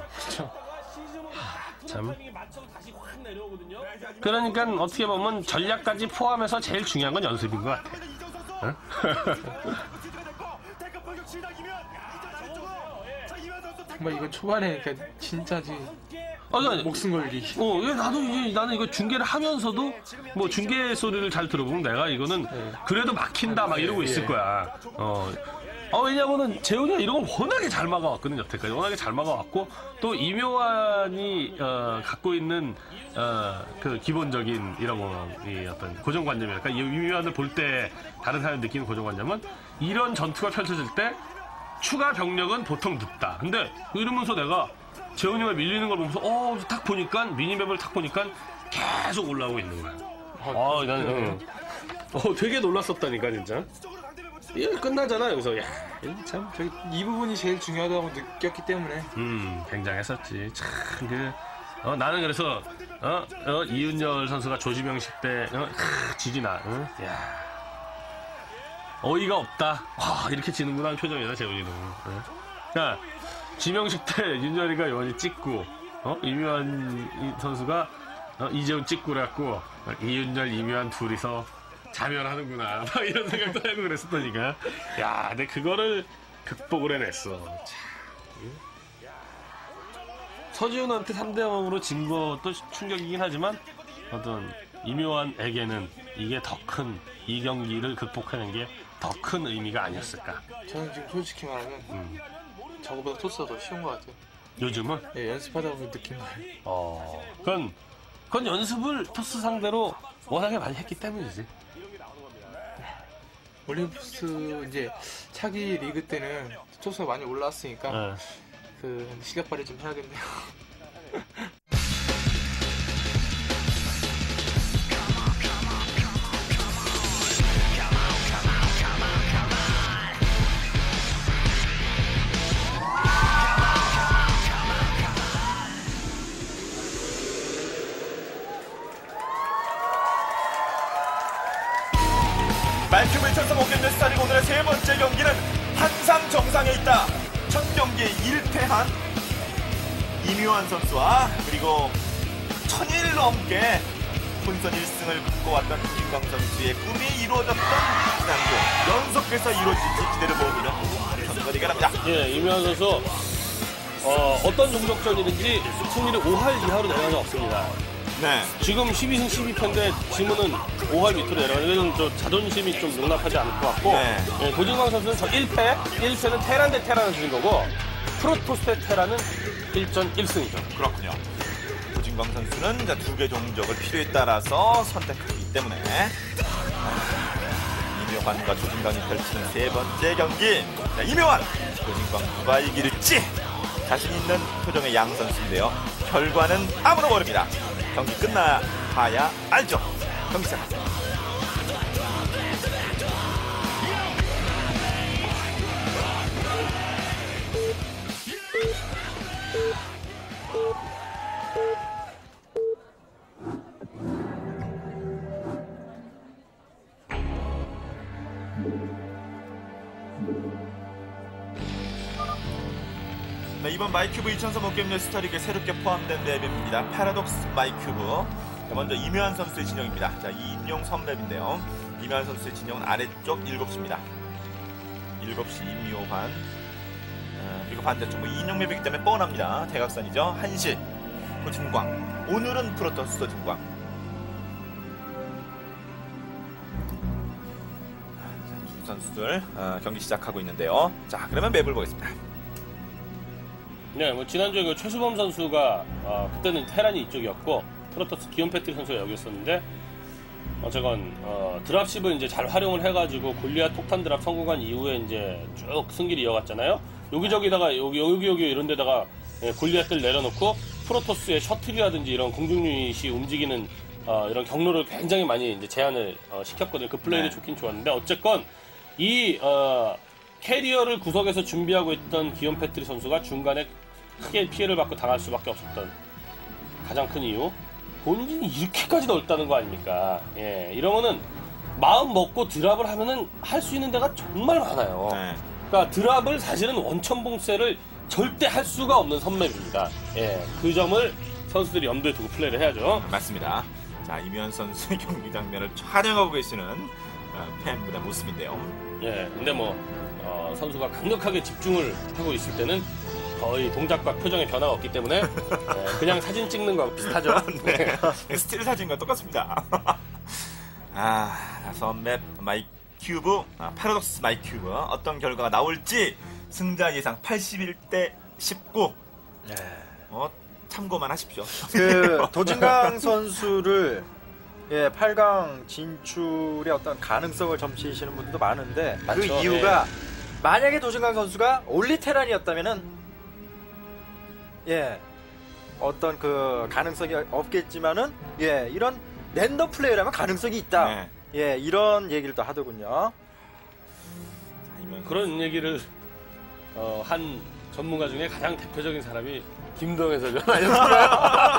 참. 그러니까 어떻게 보면 전략까지 포함해서 제일 중요한 건 연습인 것 같아. 정말 이거 초반에 진짜 그러니까 목숨 걸기. 나는 이거 중계를 하면서도 뭐 중계 소리를 잘 들어보면 내가 이거는 그래도 막힌다 막 이러고 있을 거야. 왜냐면은 재훈이가 이런 걸 워낙에 잘 막아왔거든, 여태까지. 워낙에 잘 막아왔고, 또 이묘한이, 갖고 있는, 그 기본적인 이런 이 어떤 고정관념이랄까. 이묘한을 볼 때 다른 사람이 느끼는 고정관념은 이런 전투가 펼쳐질 때 추가 병력은 보통 늦다. 근데 이러면서 내가 재훈이가 밀리는 걸 보면서, 딱 보니까, 미니맵을 딱 보니까 계속 올라오고 있는 거야. 나는, 되게 놀랐었다니까, 진짜. 이거 끝나잖아, 여기서. 야, 참. 이 부분이 제일 중요하다고 느꼈기 때문에. 굉장했었지. 참, 나는 그래서, 이윤열 선수가 조지명식 때, 지지나, 야. 어이가 없다. 이렇게 지는구나 하는 표정이다, 재훈이는. 그러니까, 지명식 때 윤열이가 요원이 찍고, 이묘한 선수가, 이재훈 찍고 그래갖고, 이윤열, 이묘한 둘이서 자멸하는구나. 막 이런 생각도 하고 그랬었다니까. 야, 근데 그거를 극복을 해냈어. 참. 서지훈한테 3대0으로 진 것도 충격이긴 하지만, 어떤, 이묘한에게는 이게 더 큰, 이 경기를 극복하는 게 더 큰 의미가 아니었을까. 저는 지금 솔직히 말하면, 저거보다 토스가 더 쉬운 것 같아요. 요즘은? 예, 연습하다 보면 느낀 거예요. 그건 연습을 토스 상대로 워낙에 많이 했기 때문이지. 올림푸스 이제 차기 리그 때는 토스가 많이 올라왔으니까 실력 발휘 좀 해야겠네요. 말큐브의 천사 목견전 스타리그 오늘의 세 번째 경기는 항상 정상에 있다. 첫 경기에 1패한 이묘한 선수와 그리고 1000일 넘게 본선 1승을 꿈꿔왔던 김광 선수의 꿈이 이루어졌던 지난주 연속해서 이루어질지 기대를 모으는 선수가 되갑니다. 예, 이묘한 선수 어떤 종족전이든지 승리를 5할 이하로 내려간 적 없습니다. 네. 지금 12승 12패인데 지금은 5할 밑으로 내려가는 건 좀 자존심이 좀 용납하지 않을 것 같고 예, 고진광 선수는 저 1패는 테란 대 테란을 주는 거고 프로토스 대 테란은 1전 1승이죠. 그렇군요. 고진광 선수는 두 개 종족을 필요에 따라서 선택하기 때문에 이묘한과 조진광이 펼치는 세 번째 경기. 자, 이묘한, 조진광 누가 이길지 자신 있는 표정의 양 선수인데요. 결과는 아무도 모릅니다. 경기 끝나봐야 알죠. 경기 시작합니다. 네, 이번 마이큐브 2003 목겜 스타리그에 새롭게 포함된 맵입니다. 파라독스 마이큐브. 먼저 이묘한 선수의 진영입니다. 자, 2인용 선맵인데요. 이묘한 선수의 진영은 아래쪽 7시입니다. 7시 이묘한. 그리고 반대쪽 2인용 맵이기 때문에 뻔합니다. 대각선이죠. 1시 고진광. 오늘은 프로토스 고진광. 두 선수들 경기 시작하고 있는데요. 자, 그러면 맵을 보겠습니다. 네, 뭐 지난주에 그 최수범 선수가 그때는 테란이 이쪽이었고 프로토스 기욤 패트릭 선수가 여기였었는데 어쨌건 드랍십을 이제 잘 활용을 해가지고 골리앗 폭탄 드랍 성공한 이후에 이제 쭉 승기를 이어갔잖아요. 여기저기다가 여기 이런 데다가 골리앗들 내려놓고 프로토스의 셔틀이라든지 이런 공중 유닛이 움직이는 이런 경로를 굉장히 많이 이제 제한을 시켰거든요. 그 플레이는 좋긴 좋았는데 어쨌건 이 캐리어를 구석에서 준비하고 있던 기욤 패트릭 선수가 중간에 크게 피해를 받고 당할 수밖에 없었던 가장 큰 이유, 본진이 이렇게까지 넓다는 거 아닙니까? 예, 이런 거는 마음 먹고 드랍을 하면은 할 수 있는 데가 정말 많아요. 그러니까 드랍을 사실은 원천 봉쇄를 절대 할 수가 없는 선맵입니다. 예, 그 점을 선수들이 염두에 두고 플레이를 해야죠. 맞습니다. 자, 이묘한 선수의 경기 장면을 촬영하고 계시는 팬분의 모습인데요. 예, 근데 뭐 선수가 강력하게 집중을 하고 있을 때는 거의 동작과 표정에 변화가 없기 때문에 그냥 사진 찍는 거하고 비슷하죠. 네. 스틸 사진과 똑같습니다. 선맵 마이큐브, 패러독스 마이큐브 어떤 결과가 나올지 승자 예상 81대 19. 네. 참고만 하십시오. 그 도진강 선수를 8강 진출의 어떤 가능성을 점치시는 분들도 많은데 맞죠. 그 이유가 만약에 도진강 선수가 올리 테란이었다면은 어떤 그 가능성이 없겠지만은 이런 랜덤 플레이라면 가능성이 있다. 네. 이런 얘기를 또 하더군요. 그런 얘기를 한 전문가 중에 가장 대표적인 사람이 김동현 해설위원 아니었을까요?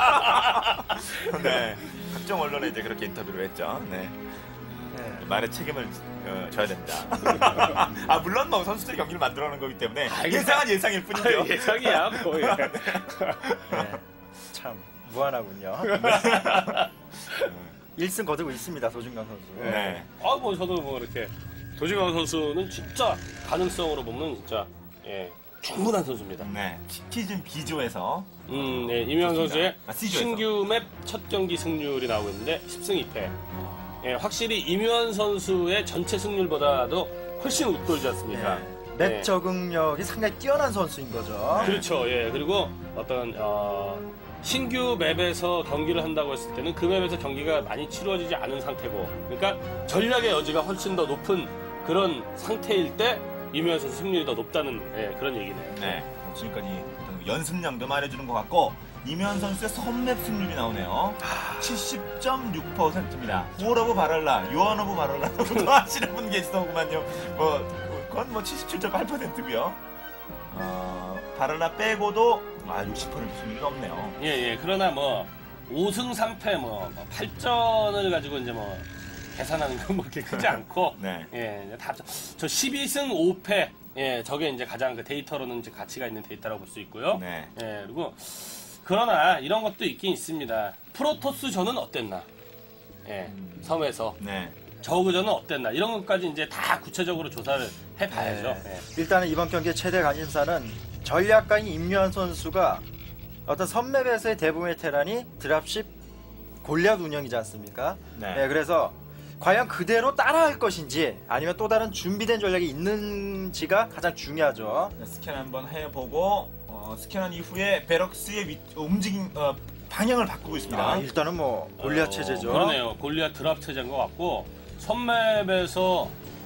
네. 각종 언론에 이제 그렇게 인터뷰를 했죠. 네. 말의 책임을 져야 됩니다. 물론 뭐 선수들이 경기를 만들어놓은 거기 때문에 예상한 예상일 뿐이죠. 예상이야 거의. 참 무한하군요. 1승 거두고 있습니다, 도진강 선수. 네. 뭐 저도 뭐 이렇게 도진강 선수는 진짜 가능성으로 보면 진짜 충분한 선수입니다. 네. 시즌 B조에서 이명환 선수의 C조에서. 신규 맵 첫 경기 승률이 나오고 있는데 10승 2패. 확실히 이명환 선수의 전체 승률보다도 훨씬 웃돌지 않습니까? 맵 적응력이 상당히 뛰어난 선수인 거죠. 그렇죠. 그리고 어떤 신규 맵에서 경기를 한다고 했을 때는 그 맵에서 경기가 많이 치루어지지 않은 상태고, 그러니까 전략의 여지가 훨씬 더 높은 그런 상태일 때 이명환 선수 승률이 더 높다는 그런 얘기네요. 네. 지금까지 연습량도 말해주는 것 같고, 이명환 선수의 선맵 승률이 나오네요. 70.6%입니다. 홀 오브 바랄라, 요한 오브 바랄라부터 하시는 분 계시더구만요. 그건 77.8%고요. 바랄라 빼고도 60% 승률이 없네요. 그러나 5승 3패 8전을 가지고 이제 계산하는 건 그렇게 크지 않고, 네. 저 12승 5패, 저게 이제 가장 그 데이터로는 이제 가치가 있는 데이터라고 볼 수 있고요. 네. 그리고 그러나 이런 것도 있긴 있습니다. 프로토스전은 어땠나? 섬에서. 네. 저그전은 어땠나? 이런 것까지 이제 다 구체적으로 조사를 해봐야죠. 일단은 이번 경기의 최대 관심사는 전략가인 임요한 선수가 어떤 선맵에서의 대부분의 테란이 드랍십 골리앗 운영이지 않습니까? 네. 그래서 과연 그대로 따라할 것인지 아니면 또 다른 준비된 전략이 있는지가 가장 중요하죠. 스캔 한번 해보고 스캔한 이후에 베럭스의 움직임 방향을 바꾸고 있습니다. 일단은 골리앗 체제죠. 그러네요. 골리앗 드랍 체제인 것 같고, 선맵에서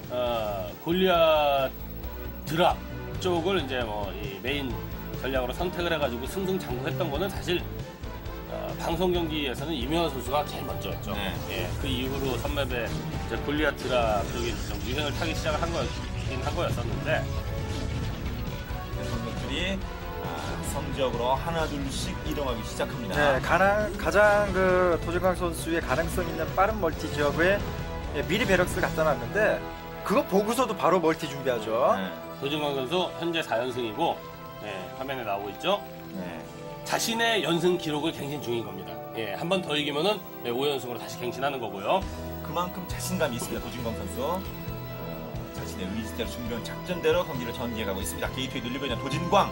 골리앗 드랍 쪽을 이제 이 메인 전략으로 선택을 해가지고 승승장구했던 거는 사실 방송 경기에서는 이명환 선수가 제일 먼저였죠. 네. 그 이후로 선맵에 이제 골리앗 드랍 쪽이 좀 유행을 타기 시작을 한 거였었는데, 선수들이 섬 지역으로 하나 둘씩 이동하기 시작합니다. 가장 그 도진강 선수의 가능성 있는 빠른 멀티 지역에 미리 베럭스를 갖다 놨는데 그거 보고서도 바로 멀티 준비하죠. 도진강 선수 현재 4연승이고 화면에 나오고 있죠. 자신의 연승 기록을 갱신 중인 겁니다. 한 번 더 이기면은 5연승으로 다시 갱신하는 거고요. 그만큼 자신감이 있습니다. 도진강 선수. 자신의 의지대로 준비한 작전대로 경기를 전개해가고 있습니다. 게이트웨이 늘리고 있는 도진광.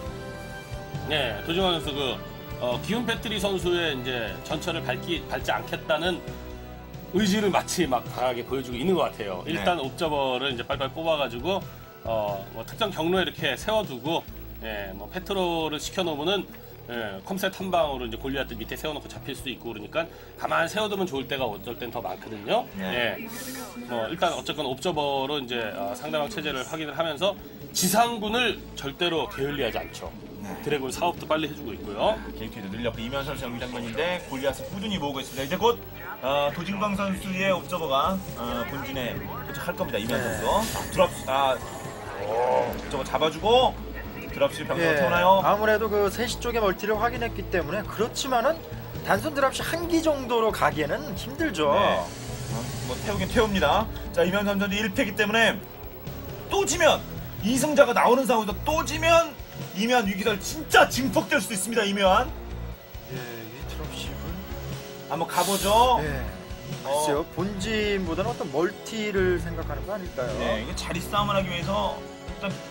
도진광 선수 기훈 패트리 선수의 이제 전철을 밟지 않겠다는 의지를 마치 막 강하게 보여주고 있는 것 같아요. 일단 옵저버를 이제 빨빨 뽑아가지고 특정 경로에 이렇게 세워두고 페트롤을 시켜놓으면은 컴셋 한 방으로 이제 골리앗들 밑에 세워놓고 잡힐 수도 있고, 그러니까 가만히 세워두면 좋을 때가 어쩔 땐 더 많거든요. 일단 어쨌건 옵저버로 이제 상대방 체제를 확인을 하면서 지상군을 절대로 게을리하지 않죠. 드래곤 사업도 빨리 해주고 있고요. 게이트도 늘렸고 이면 선수 연기 장면인데 골리앗을 꾸준히 모으고 있습니다. 이제 곧 도진광 선수의 옵저버가 본진에 도착할 겁니다. 이면 선수 드랍 옵저버 잡아주고 드랍시 병력을 태우나요? 아무래도 그 3시 쪽의 멀티를 확인했기 때문에, 그렇지만은 단순 드랍시 한 기 정도로 가기에는 힘들죠. 태우긴 태웁니다. 자, 이면 선수도 1패이기 때문에 또 지면 2승자가 나오는 상황에서 또 지면 이면 위기설 진짜 증폭될 수도 있습니다. 이면 이 드랍십은 한번 가보죠. 글쎄요, 본진보다는 어떤 멀티를 생각하는 거 아닐까요? 이게 자리 싸움을 하기 위해서 일단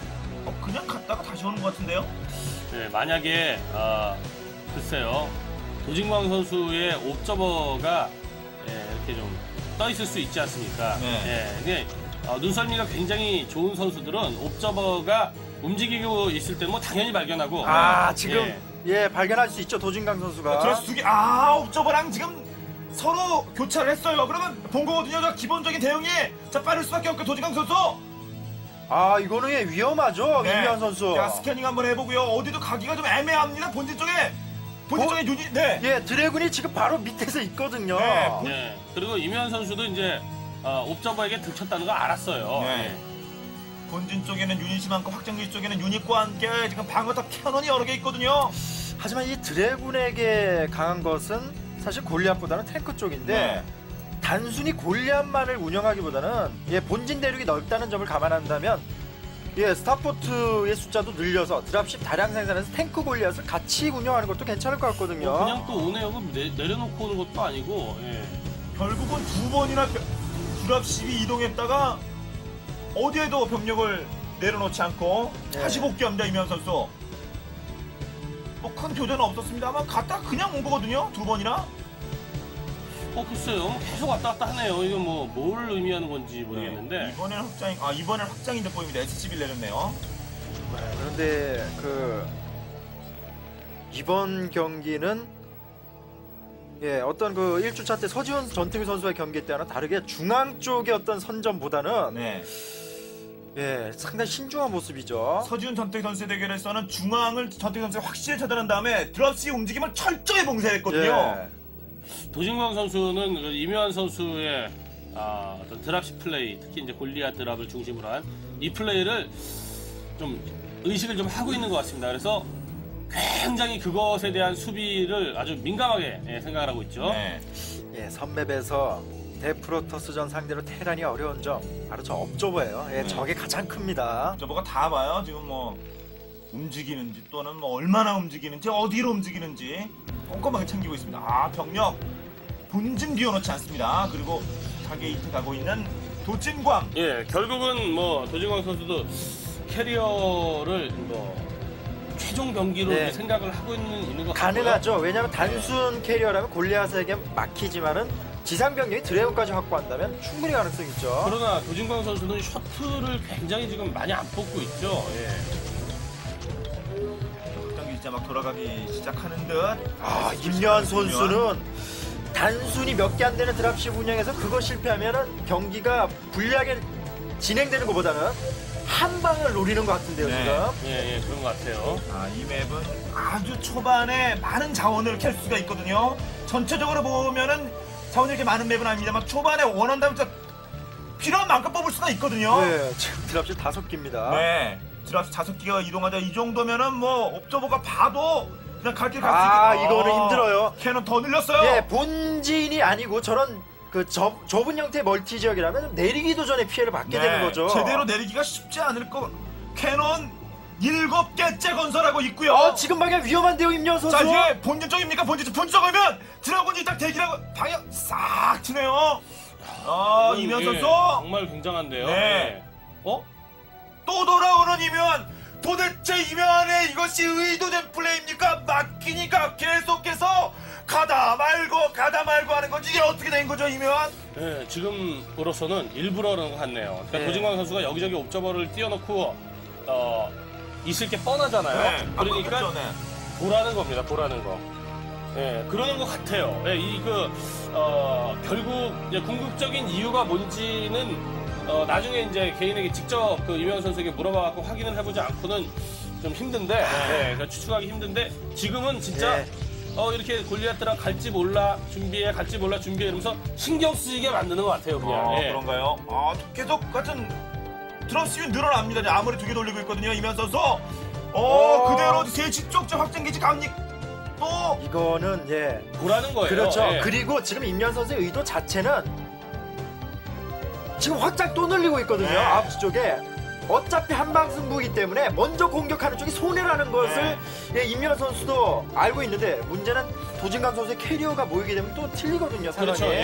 그냥 갔다가 다시 오는 것 같은데요? 네, 만약에 글쎄요, 도진광 선수의 옵저버가 이렇게 좀 떠 있을 수 있지 않습니까? 네. 근데 눈썰미가 굉장히 좋은 선수들은 옵저버가 움직이고 있을 때는 뭐 당연히 발견하고. 지금 발견할 수 있죠, 도진강 선수가. 그래서 옵저버랑 지금 서로 교차를 했어요. 그러면 본 거거든요. 저 기본적인 대응이 빠를 수밖에 없고 도진강 선수. 이거는 위험하죠, 네. 임현 선수. 자, 스캐닝 한번 해보고요. 어디도 가기가 좀 애매합니다. 본진 쪽에 유닛. 네. 드래곤이 지금 바로 밑에서 있거든요. 네. 네. 그리고 이면 선수도 이제 옵저버에게 들켰다는 거 알았어요. 네. 본진 쪽에는 유닛이 많고 확장기 쪽에는 유닛과 함께 지금 방어탑 캐논이 여러 개 있거든요. 하지만 이 드래곤에게 강한 것은 사실 골리앗보다는 탱크 쪽인데 네. 단순히 골리앗만을 운영하기보다는 본진 대륙이 넓다는 점을 감안한다면 스타포트의 숫자도 늘려서 드랍십 다량 생산해서 탱크 골리앗을 같이 운영하는 것도 괜찮을 것 같거든요. 그냥 또 오네요금 내려놓고 오는 것도 아니고. 결국은 2번이나 드랍십이 이동했다가 어디에도 병력을 내려놓지 않고 다시 복귀합니다. 이면 선수. 뭐 큰 교전은 없었습니다만 갔다 그냥 온 거거든요. 2번이나. 글쎄요, 계속 왔다 갔다 하네요. 이거 뭘 의미하는 건지 모르겠는데. 이번엔 확장이 돼 보입니다. SCB를 내렸네요. 그런데 이번 경기는 어떤 1주차 때 서지훈 전태규 선수의 경기 때와는 다르게 중앙 쪽의 어떤 선전보다는 상당히 신중한 모습이죠. 서지훈 전태규 선수의 대결에서는 중앙을 전태규 선수가 확실히 차단한 다음에 드랍시 움직임을 철저히 봉쇄했거든요. 도진광 선수는 이묘한 선수의 어떤 드랍십 플레이, 특히 이제 골리앗 드랍을 중심으로 한 이 플레이를 좀 의식을 좀 하고 있는 것 같습니다. 그래서 굉장히 그것에 대한 수비를 아주 민감하게 생각을 하고 있죠. 선맵에서 대프로토스전 상대로 테란이 어려운 점 바로 저 업저버예요. 저게 가장 큽니다. 업저버가 다 봐요. 지금 움직이는지 또는 얼마나 움직이는지 어디로 움직이는지 꼼꼼하게 챙기고 있습니다. 병력 본진 비워놓지 않습니다. 그리고 타게이트 가고 있는 도진광. 결국은 도진광 선수도 캐리어를 최종 경기로 생각을 하고 있는 것 같고요. 가능하죠. 왜냐하면 단순 캐리어라면 골리앗에게 막히지만은 지상 병력이 드래곤까지 확보한다면 충분히 가능성이 있죠. 그러나 도진광 선수는 셔틀을 굉장히 지금 많이 안 뽑고 있죠. 확장기 진짜 막 돌아가기 시작하는 듯. 임요한 선수는 단순히 몇 개 안 되는 드랍십 운영에서 그거 실패하면은 경기가 불리하게 진행되는 것보다는 한 방을 노리는 것 같은데요, 지금. 그런 것 같아요. 이 맵은 아주 초반에 많은 자원을 캘 수가 있거든요. 전체적으로 보면은 자원이 이렇게 많은 맵은 아닙니다만 초반에 원한다면 진짜 필요한 만큼 뽑을 수가 있거든요. 지금 드랍십 5개입니다. 드랍십 5개가 이동하자 이 정도면은 옵저버가 봐도 그냥 갈 길 갈 수 있겠다. 이거는 힘들어요. 캐논 더 늘렸어요. 본진이 아니고 저런 좁은 형태의 멀티 지역이라면 내리기도 전에 피해를 받게 되는 거죠. 제대로 내리기가 쉽지 않을 거. 캐논 7개째 건설하고 있고요. 지금 방향 위험한데요, 임현 선수. 자, 이게 본진 쪽입니까? 본진 쪽이면 드래곤이 딱 대기라고 방향 싹 치네요. 이면 선수 정말 굉장한데요. 또 돌아오는 이면. 도대체 이면에 이것이 의도된 플레이입니까? 막히니까 계속해서 가다 말고 하는 건지 이게 어떻게 된 거죠, 이면? 지금으로서는 일부러 그런 것 같네요. 그러니까 도진광 선수가 여기저기 옵저버를 띄워놓고 있을 게 뻔하잖아요. 그러니까 보라는 겁니다. 보라는 거. 그러는 것 같아요. 결국 이제 궁극적인 이유가 뭔지는 나중에 이제 개인에게 직접 이면 선수에게 물어봐갖고 확인을 해보지 않고는 좀 힘든데, 그러니까 추측하기 힘든데 지금은 진짜 이렇게 골리앗들랑 갈지 몰라 준비해 이러면서 신경 쓰이게 만드는 것 같아요, 그냥. 그런가요? 계속 같은 드랍십이 늘어납니다. 아무리 2개 돌리고 있거든요, 이면 선수. 그대로 제 쪽쪽 확장기지 갑니까? 또 이거는 보라는 거예요. 그렇죠. 그리고 지금 임현 선수의 의도 자체는 지금 확장 또 늘리고 있거든요. 9시 쪽에. 어차피 한방 승부이기 때문에 먼저 공격하는 쪽이 손해라는 것을 임현 선수도 알고 있는데 문제는 도진강 선수의 캐리어가 모이게 되면 또 틀리거든요, 상황이. 그렇죠.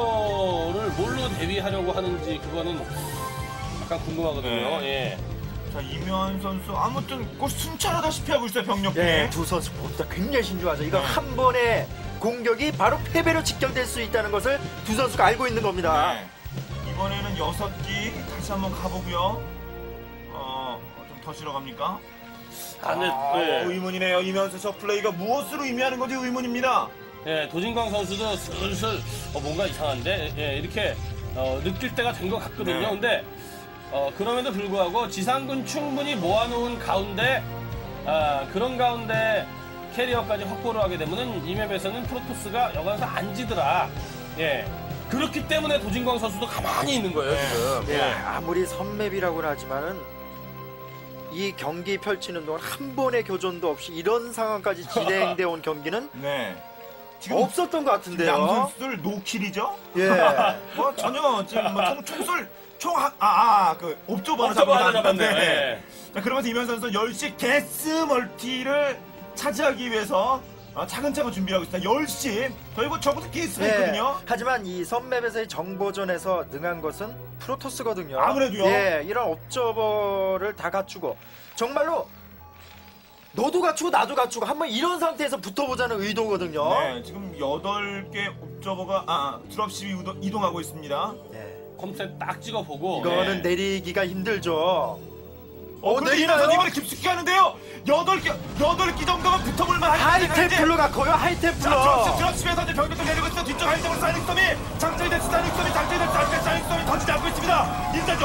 캐리어를 뭘로 대비하려고 하는지 그거는 약간 궁금하거든요. 자, 이묘한 선수 아무튼 꼭 순찰하다시피 하고 있어요, 병력이. 네, 두 선수 모두 다 굉장히 신중하죠. 이거 한 번의 공격이 바로 패배로 직결될 수 있다는 것을 두 선수가 알고 있는 겁니다. 네. 이번에는 6기 다시 한번 가보고요. 좀 더 실어 갑니까? 의문이네요. 이묘한 선수 플레이가 무엇으로 의미하는 건지 의문입니다. 예, 도진광 선수도 슬슬 뭔가 이상한데 이렇게 느낄 때가 된 것 같거든요. 네. 근데 그럼에도 불구하고 지상군 충분히 모아놓은 가운데 그런 가운데 캐리어까지 확보를 하게 되면은 이 맵에서는 프로토스가 여기서 안 지더라. 예. 그렇기 때문에 도진광 선수도 가만히 있는 거예요, 지금. 예, 아무리 선맵이라고는 하지만은 이 경기 펼치는 동안 한 번의 교전도 없이 이런 상황까지 진행되어 온 경기는 네. 지금 없었던 것 같은데요. 양 선수들 노킬이죠? 예. 전혀 지금 총술 그 옵저버 옵저버 하나 잡았네. 잡았네. 예. 자, 그러면서 이면 선수 10시 게스 멀티를 차지하기 위해서 차근차근 준비하고 있습니다. 10시 저희가 저것도 게스가 있거든요. 하지만 이 선맵에서의 정보전에서 능한 것은 프로토스거든요. 아무래도요. 예, 이런 옵저버를 다 갖추고 정말로 너도 갖추고 나도 갖추고 한번 이런 상태에서 붙어보자는 의도거든요. 네, 지금 8개 옵저버가 드롭십이 이동하고 있습니다. 네. 컴셋 딱 찍어보고 이거는 내리기가 힘들죠. 내리면서 이번에 깊숙이 하는데요. 8개 정도가 붙어볼만 하이템플러가 커요. 하이템플러. 드롭십에서 이제 병력도 내리고 있어. 뒤쪽 하이템으로 사이닉섬이 장전이 됐어. 사이닉섬이 던지지 않고 있습니다. 일단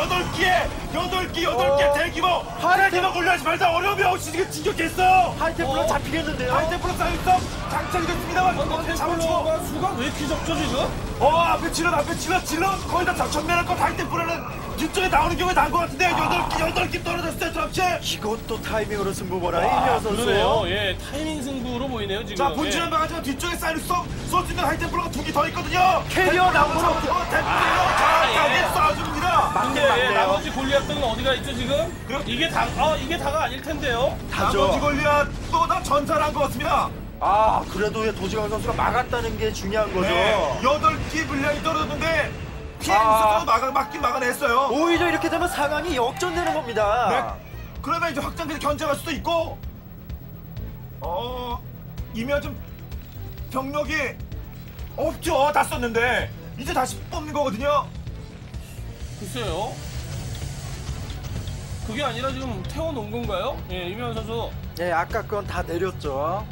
8개 대규모 골리앗이 말자 어려움이 없이 지금 진격했어요. 하이템플러 잡히겠는데요. 하이템플러 사이닉섬 장착이 됐습니다만 템플러가 수가 왜 이렇게 적죠, 지금? 앞에 질러 거의 다 전면할 것. 하이템플러는 뒤쪽에 나오는 경우에 나은 것 같은데 8개 떨어졌어요. 드롭십. 이것도 타이밍으로 승부 보라. 이묘 선수. 그러네요. 예, 타이밍 승부로 보이네요, 지금. 자, 본질은 막하지만 뒤쪽에 사이닉섬 쏠 수 있는 하이템플러가 2개 더 있거든요. 캐리어 나오는 템플러 쏴줍니다. 근데 나머지 골리앗들은 어디가 있죠, 지금? 이게 다가 아닐 텐데요. 나머지 골리앗도 다 전사를 한 것 같습니다. 그래도 도지강 선수가 막았다는 게 중요한 거죠. 네, 8개 분량이 떨어졌는데 피해 있어서 막아냈어요. 오히려 이렇게 되면 상황이 역전되는 겁니다. 네. 그러면 이제 확장기를 견제할 수도 있고 이면 좀 병력이 없죠. 다 썼는데 이제 다시 뽑는 거거든요. 글쎄요. 그게 아니라 지금 태워놓은 건가요? 예, 이면 선수. 네, 아까 그건 다 내렸죠.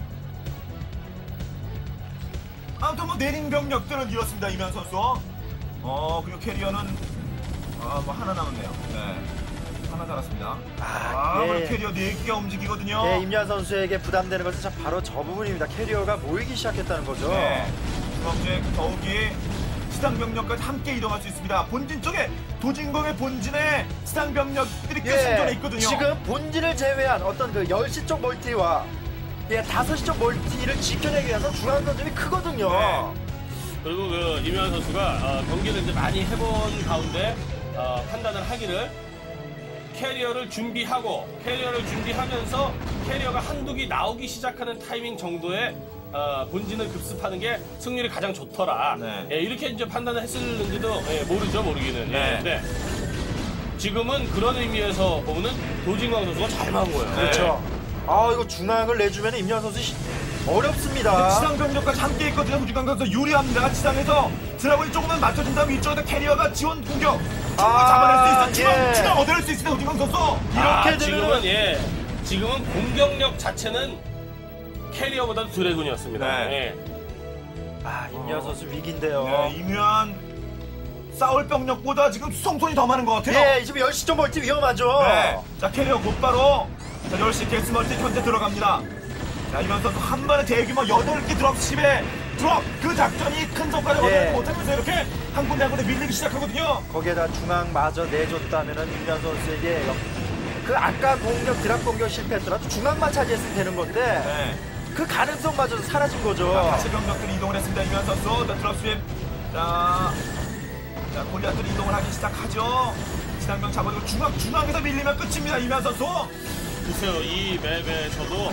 아무튼 뭐 내린 병력들은 이렇습니다. 이면 선수. 그리고 캐리어는 뭐 하나 남았네요. 네. 하나 달았습니다. 예. 캐리어 4개가 움직이거든요. 네, 임현 선수에게 부담되는 것은 바로 저 부분입니다. 캐리어가 모이기 시작했다는 거죠. 네. 그럼 이제 더욱이 지상병력까지 함께 이동할 수 있습니다. 본진 쪽에 도진공의 본진에 지상병력들이 꽤 생존해 있거든요. 지금 본진을 제외한 어떤 그 10시 쪽 멀티와 5시 쪽 멀티를 지켜내기 위해서 중앙 전점이 크거든요. 네. 그리고 그 이면 선수가 경기를 이제 많이 해본 가운데 판단을 하기를 캐리어를 준비하면서 캐리어가 한두 개 나오기 시작하는 타이밍 정도의 본진을 급습하는 게 승률이 가장 좋더라. 네. 예, 이렇게 이제 판단을 했을는지도 모르기는. 네. 예, 네. 지금은 그런 의미에서 보면은 도진광 선수가 잘 막은 거예요. 그렇죠. 이거 중앙을 내주면 임현 선수 어렵습니다. 지상병력까지 함께 있거든요. 도진광 선수 유리합니다. 지상에서 드라곤이 조금만 맞춰준 다음에 이쪽에서 캐리어가 지원 공격 충분히 잡아낼 수 있어. 중앙 얻어낼 수 있습니다. 도진광 선수. 이렇게 지금은 되면 지금은 공격력 자체는 캐리어보다도 드래곤이었습니다. 네. 예. 임현 선수 위기인데요. 네, 이면 싸울 병력보다 지금 수송선이 더 많은 것 같아요. 예, 지금 10시 쪽 멀티 위험하죠. 네. 자, 캐리어 곧바로 10시 게스 멀티 현재 들어갑니다. 자, 이면 선수 한 번에 대규모 8개 드롭십에 그 작전이 큰 성과를 얻지 못하면서 이렇게 한 군데 밀리기 시작하거든요. 거기에다 중앙마저 내줬다면은 임현 선수에게 그 아까 드랍 공격 실패했더라도 중앙만 차지했으면 되는 건데 네. 그 가능성마저도 사라진 거죠. 다시 병력들이 이동을 했습니다. 이면 선수 드롭십. 자, 골리앗들이 이동을 하기 시작하죠. 지상병 잡아주고 중앙에서 밀리면 끝입니다. 이면 선수. 글쎄요, 이 맵에서도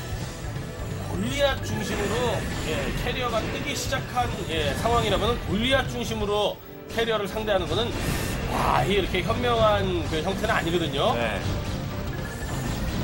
골리앗 중심으로 캐리어가 뜨기 시작한 상황이라면 골리앗 중심으로 캐리어를 상대하는 것은 이렇게 현명한 그 형태는 아니거든요. 네.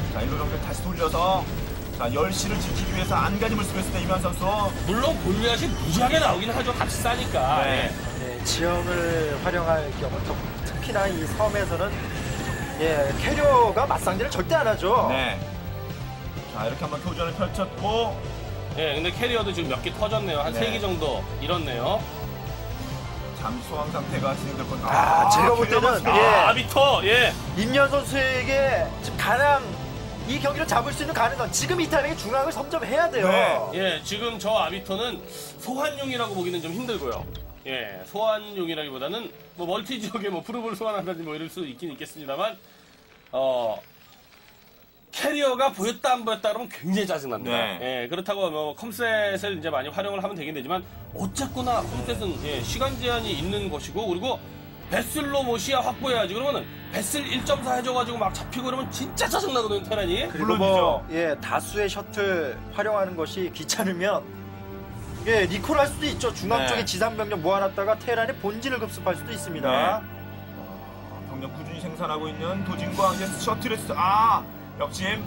자, 일로 경기 다시 돌려서 자, 10시를 지키기 위해서 안간힘을 쓰고 있습니다. 이면 선수. 물론 골리앗이 무지하게 나오긴 하죠. 값이 싸니까. 네. 네, 지형을 활용할 경우 특히나 이 섬에서는 캐리어가 맞상대를 절대 안 하죠. 네. 자, 이렇게 한번 교전을 펼쳤고. 예, 근데 캐리어도 지금 몇 개 터졌네요. 한 네. 3개 정도 잃었네요. 잠수함 상태가 진행될 것 제가 볼 때는 아비터, 예. 임현 선수에게 지금 가장 이 경기를 잡을 수 있는 가능성 지금 이 타이밍에 중앙을 섬점해야 돼요. 네. 예, 지금 저 아비터는 소환용이라고 보기는 좀 힘들고요. 예, 소환용이라기보다는 뭐 멀티 지역에 뭐 프로볼 소환한다든지 뭐 이럴 수 있긴 있겠습니다만, 캐리어가 보였다 안 보였다 그러면 굉장히 짜증납니다. 네. 예, 그렇다고 뭐 컴셋을 이제 많이 활용을 하면 되긴 되지만 어쨌거나 컴셋은 예, 시간 제한이 있는 것이고 그리고 베슬로 뭐 시야 확보해야지. 그러면은 베슬 1.4 해줘가지고 막 잡히고 그러면 진짜 짜증나거든요, 테란이. 그리고 뭐 다수의 셔틀 활용하는 것이 귀찮으면 리콜 할 수도 있죠. 중앙 쪽에 지상병력 모아놨다가 테란의 본진을 급습할 수도 있습니다. 병력 꾸준히 생산하고 있는 도진과 이제 셔틀에서 역심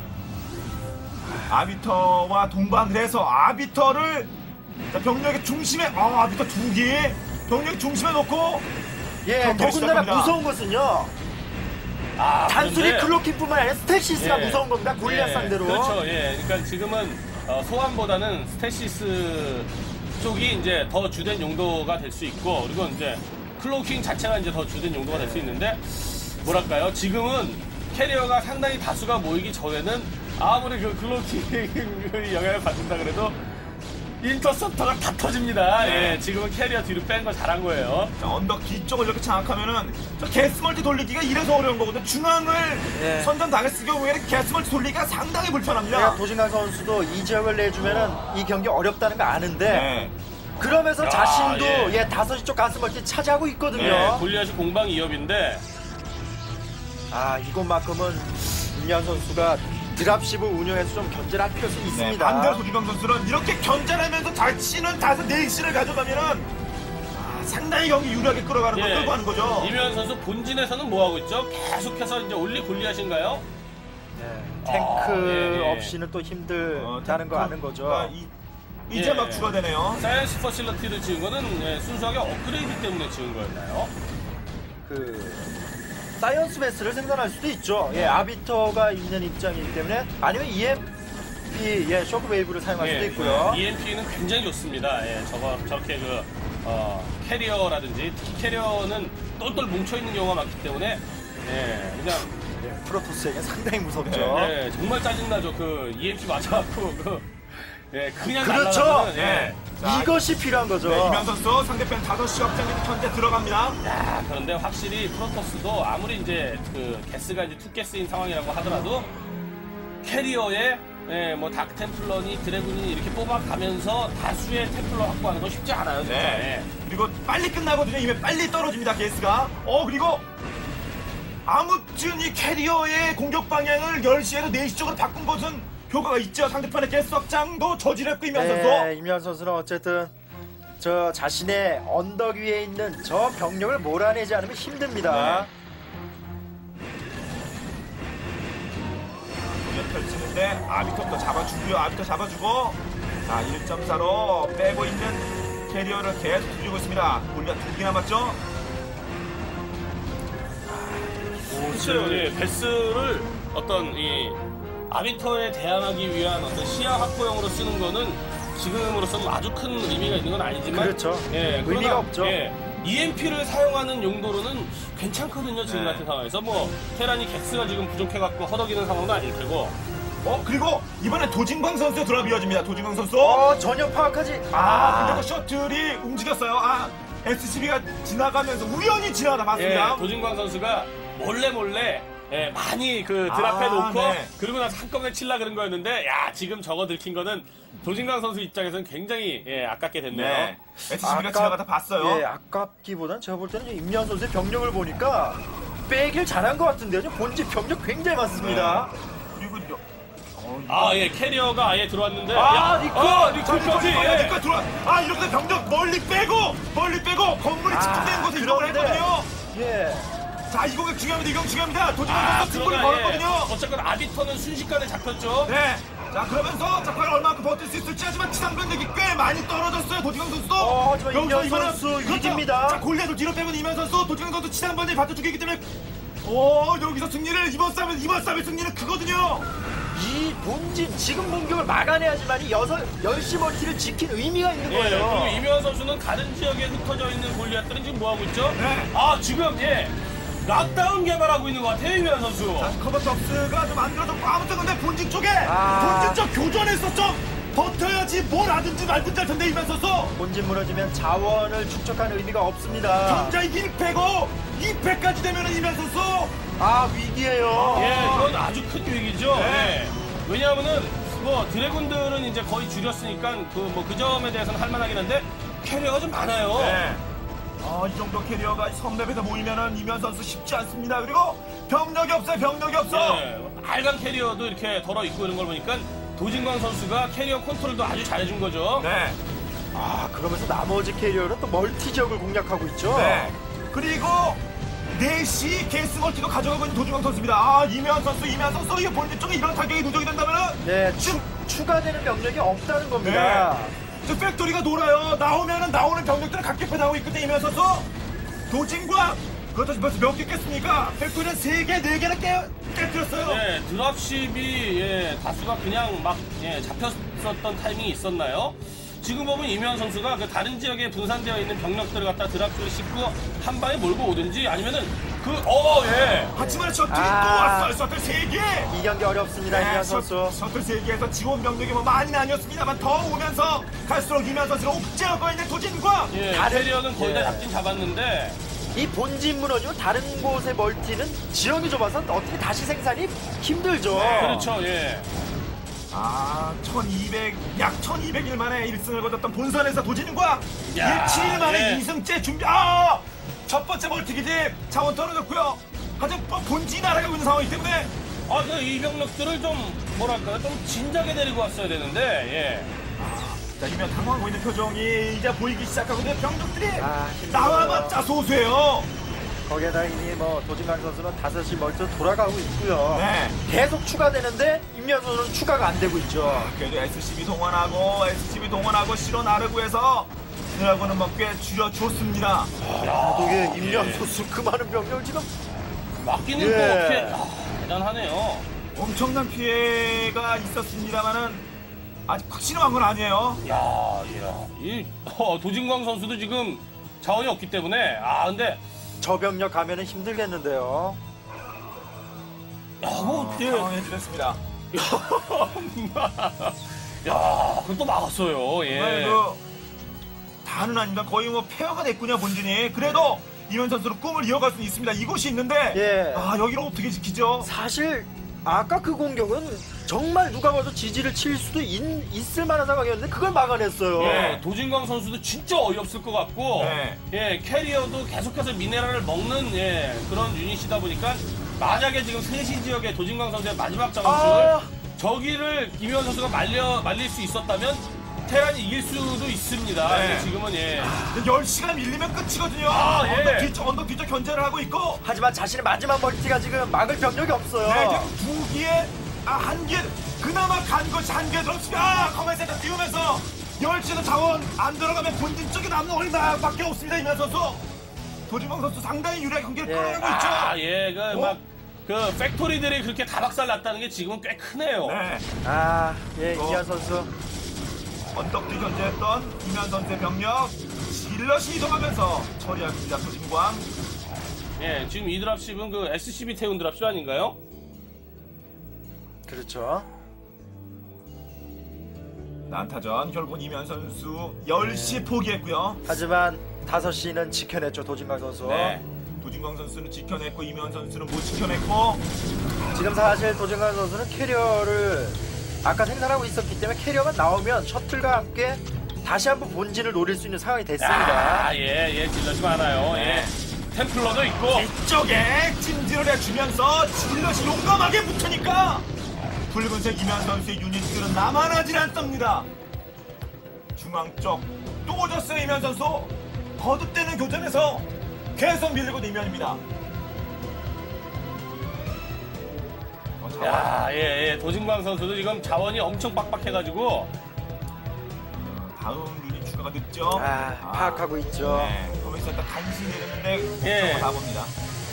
아비터와 동반을 해서 아비터를 병력의 중심에 아비터 2개 병력 중심에 놓고 더군다나 무서운 것은요. 단순히 그런데- 클로킹뿐만 아니라 스태시스가 무서운 겁니다. 골리앗 상대로. 그렇죠. 예, 그러니까 지금은 소환보다는 스태시스 쪽이 이제 더 주된 용도가 될 수 있고 그리고 이제 클로킹 자체가 이제 더 주된 용도가 될 수 있는데 뭐랄까요? 지금은 캐리어가 상당히 다수가 모이기 전에는 아무리 그 클로킹 영향을 받는다 그래도 인터셉터가 다 터집니다. 네. 예, 지금은 캐리어 뒤로 뺀 거 잘한 거예요. 자, 언덕 뒤쪽을 이렇게 장악하면은 게스멀티 돌리기가 이래서 어려운 거거든요. 중앙을 선전 당했을 경우에는 게스멀티 돌리기가 상당히 불편합니다. 도진강 선수도 이 지역을 내주면은 이 경기 어렵다는 거 아는데 그러면서 자신도 5시 쪽 가스멀티 차지하고 있거든요. 네, 골리앗이 공방 2업인데 이것만큼은 임현 선수가 드랍십을 운영해서 좀 견제를 할 필요성이 있습니다. 반대로 도진강 선수는 이렇게 견제하면서 자신은 4시를 가져가면은 상당히 경기 유리하게 끌어가는 걸 끌고 가는 거죠. 이면 선수 본진에서는 뭐 하고 있죠? 계속해서 이제 올리 골리앗인가요? 탱크 없이는 또 힘들다는 거 아는 거죠. 이제 막 추가되네요. 사이언스 퍼실러티를 지은 거는 순수하게 업그레이드 때문에 지은 거였나요? 사이언스 베스를 생산할 수도 있죠. 아비터가 있는 입장이기 때문에 아니면 EMP 쇼크웨이브를 사용할 수도 있고요. EMP는 굉장히 좋습니다. 저렇게 캐리어라든지 특히 캐리어는 똘똘 뭉쳐 있는 경우가 많기 때문에 그냥 프로토스에게 상당히 무섭죠. 정말 짜증나죠. 그 EMP 맞아갖고 그냥 그렇죠. 날아가면은, 이것이 필요한 거죠. 이면 선수 상대편 5시 확장이 현재 들어갑니다. 그런데 확실히 프로토스도 아무리 이제 그 게스가 이제 투게스인 상황이라고 하더라도 캐리어에 뭐 다크템플러니 드래곤이 이렇게 뽑아가면서 다수의 템플러 확보하는 건 쉽지 않아요. 진짜. 그리고 빨리 끝나거든요. 이미 빨리 떨어집니다. 게스가. 그리고 아무튼 이 캐리어의 공격 방향을 10시에서 4시 쪽으로 바꾼 것은 효과가 있죠. 상대편의 게스 확장도 저지했고 임현 선수. 임현 선수는 어쨌든 저 자신의 언덕 위에 있는 저 병력을 몰아내지 않으면 힘듭니다. 펼치는데 아비터부터 잡아주고요. 아비터 잡아주고 자 1.4로 빼고 있는 캐리어를 계속 돌리고 있습니다. 골리앗 2개 남았죠? 그렇죠. 베스를 어떤 이 아비터에 대항하기 위한 어떤 시야 확보용으로 쓰는 거는 지금으로서는 아주 큰 의미가 있는 건 아니지만 그렇죠. 의미가 그러나, 없죠. EMP를 사용하는 용도로는 괜찮거든요. 지금 같은 상황에서 뭐 테란이 객스가 지금 부족해갖고 허덕이는 상황도 아닐 테고. 그리고 이번에 도진광 선수의 드랍이 이어집니다. 도진광 선수. 전혀 파악하지. 근데 그 셔틀이 움직였어요. SCB가 지나가면서 우연히 지나가다 맞습니다. 도진광 선수가 몰래 많이 그 드랍해 놓고 그리고 나서 한꺼번에 칠라 그런 거였는데 지금 저거 들킨 거는 도진강 선수 입장에서는 굉장히 아깝게 됐네요. SCB가 지나가다 봤어요. 아깝기보다는 제가 볼 때는 임현 선수의 병력을 보니까 빼길 잘한 것 같은데요. 본진 병력 굉장히 많습니다. 그리고 캐리어가 아예 들어왔는데 리콜까지 들어와. 이렇게 병력 멀리 빼고 건물이 집중되는 곳에 이동을 했거든요. 자, 이 공격 중요합니다. 이 공격 중요합니다. 도지관 선수 승부를 걸었거든요. 어쨌건 아비터는 순식간에 잡혔죠. 네. 자, 그러면서 자, 과연 얼마큼 버틸 수 있을지. 하지만 지상 병력이 꽤 많이 떨어졌어요. 도지관 선수도. 하지만 이면 선수 위기입니다. 자, 골리앗을 뒤로 빼면 이면 선수, 도지관 선수 지상 병력이 받쳐주기 때문에 여기서 승리를 이번 싸움의 승리는 크거든요. 이 본진 지금 공격을 막아내야지만 이 10시 멀티를 지킨 의미가 있는 예, 거예요. 그리고 이면 선수는 다른 지역에 흩어져 있는 골리앗들은 지금 뭐 하고 있죠? 네. 아, 지금 락다운 개발하고 있는 것 같아요, 이면 선수. 자, 커버턱스가 좀 안 들어도 아무튼 근데 본진 쪽에 아. 본진 쪽 교전에서 좀 버텨야지 뭘 하든지 말든지 할 텐데 이면 선수. 본진 무너지면 자원을 축적하는 의미가 없습니다. 경자의 1패고 2패까지 되면은 이면 선수. 위기예요. 예, 이건 아주 큰 위기죠. 네. 예. 왜냐하면은 뭐 드래곤들은 이제 거의 줄였으니까 그 점에 대해서는 할만하긴 한데 캐리어가 좀 많아요. 네. 이 정도 캐리어가 선맵에서 모이면은 이면 선수 쉽지 않습니다. 그리고 병력이 없어요. 병력이 없어. 예, 빨간 캐리어도 이렇게 덜어 있고 이런 걸 보니까 도진광 선수가 캐리어 컨트롤도 아주 잘해준 거죠. 네. 그러면서 나머지 캐리어는 또 멀티 지역을 공략하고 있죠. 네. 그리고 4시 게스 멀티도 가져가고 있는 도중광 선수입니다. 이면 선수 이게 본진 쪽에 이런 타격이 누적이 된다면은 네, 추가되는 병력이 없다는 겁니다. 저 팩토리가 놀아요. 나오는 병력들은 각격해 나오고 있거든요. 이면 선수 도진광 그것도 벌써 몇 개 깼습니까? 팩토리는 3개, 4개나 깨뜨렸어요. 네, 드랍십이 다수가 그냥 막 잡혔었던 타이밍이 있었나요? 지금 보면 이면 선수가 그 다른 지역에 분산되어 있는 병력들을 갖다 드랍십을 싣고 한 방에 몰고 오든지 아니면은 하지만 셔틀이 또 왔어요. 셔틀 3개. 이 경기 어렵습니다. 이면 선수. 셔틀 3개에서 지원 병력이 뭐 많이는 아니었습니다만 더 오면서 갈수록 이면 선수는 옥죄하고 있는 도진광. 캐리어는 거의 다 잡긴 잡았는데 이 본진 무너지고 다른 곳의 멀티는 지형이 좁아서 어떻게 다시 생산이 힘들죠. 그렇죠. 약 1200일 만에 1승을 거뒀던 본선에서 도진광 7일 예. 만에 2승째 준비. 첫 번째 멀티기지 자원 떨어졌고요. 하지만 본진이 날아가고 있는 상황이기 때문에 이 병력들을 좀 뭐랄까요, 좀 진작에 데리고 왔어야 되는데 자, 이면 당황하고 있는 표정이 이제 보이기 시작하거든요. 병력들이 힘들어요. 나와봤자 소수예요. 거기에다 이미 도진강 선수는 5시 멀티로 돌아가고 있고요. 네. 계속 추가되는데 임현 선수는 추가가 안 되고 있죠. 그래도 SCB 동원하고 실어 나르고 해서 드라곤은 꽤 줄여줬습니다. 이게 임현 선수 그 많은 병력을 지금 맡기는 거 어떻게 대단하네요. 엄청난 피해가 있었습니다만은 아직 확실한 건 아니에요. 이 도진광 선수도 지금 자원이 없기 때문에 근데 저 병력 가면은 힘들겠는데요. 당황해주셨습니다. 그럼 또 막았어요. 다는 아닙니다. 거의 폐허가 됐군요, 본진이. 그래도 이면 선수는 꿈을 이어갈 수 있습니다. 이곳이 있는데 여기를 어떻게 지키죠? 사실 아까 그 공격은 정말 누가 봐도 지지를 칠 수도 있을 만한 상황이었는데 그걸 막아냈어요. 도진광 선수도 진짜 어이없을 것 같고 캐리어도 계속해서 미네랄을 먹는 그런 유닛이다 보니까 만약에 지금 3시 지역에 도진광 선수의 마지막 자원줄을 저기를 김희원 선수가 말릴 수 있었다면 테란이 이길 수도 있습니다. 근데 지금은 10시간 밀리면 끝이거든요. 언덕 뒤쪽 견제를 하고 있고. 하지만 자신의 마지막 멀티가 지금 막을 병력이 없어요. 지금 2기에 한 개, 그나마 간 것이 한 개 들었습니다. 커맨센터 띄우면서 10시도 자원 안 들어가면 본진 쪽에 남는 얼마밖에 없습니다. 이면 선수. 도진광 선수 상당히 유리하게 경기를 끌어내고 있죠. 그 팩토리들이 그렇게 다박살 났다는 게 지금은 꽤 크네요. 이면 선수. 언덕 뒤 견제했던 이면 선수의 병력 질럿이 이동하면서 처리합니다. 도진광. 지금 이 드랍십은 그 SCB 태운 드랍십 아닌가요? 그렇죠. 난타전 결국 이면 선수 10시 포기했고요. 하지만 5시는 지켜냈죠. 도진광 선수. 도진광 선수는 지켜냈고 이면 선수는 못 지켜냈고. 지금 사실 도진광 선수는 캐리어를 아까 생산하고 있었기 때문에 캐리어가 나오면 셔틀과 함께 다시 한번 본진을 노릴 수 있는 상황이 됐습니다. 질럿이 많아요. 템플러도 있고 뒤쪽에 찜질을 해주면서 질럿이 용감하게 붙으니까 붉은색 이면 선수의 유닛들은 남아나질 않습니다. 중앙 쪽 또 오졌어요. 이면 선수 거듭되는 교전에서 계속 밀리고 이면입니다. 야, 예. 도진광 선수도 지금 자원이 엄청 빡빡해가지고 다음 유닛 추가가 늦죠. 파악하고 있죠. 네. 거기서 일단 간신히 내렸는데 예. 다 봅니다.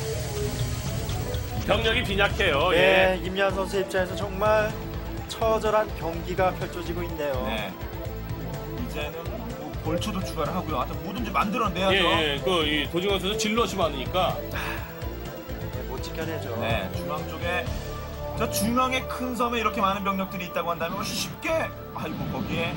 병력이 빈약해요. 네, 임현 선수 입장에서 정말 처절한 경기가 펼쳐지고 있네요. 네. 이제는 뭐 벌초도 추가를 하고요. 하여튼 뭐든지 만들어내야죠. 예. 이 도진광 선수 질럿이 많으니까. 네, 못 지켜내죠. 네, 중앙 쪽에 저 중앙에 큰 섬에 이렇게 많은 병력들이 있다고 한다면 쉽게 거기에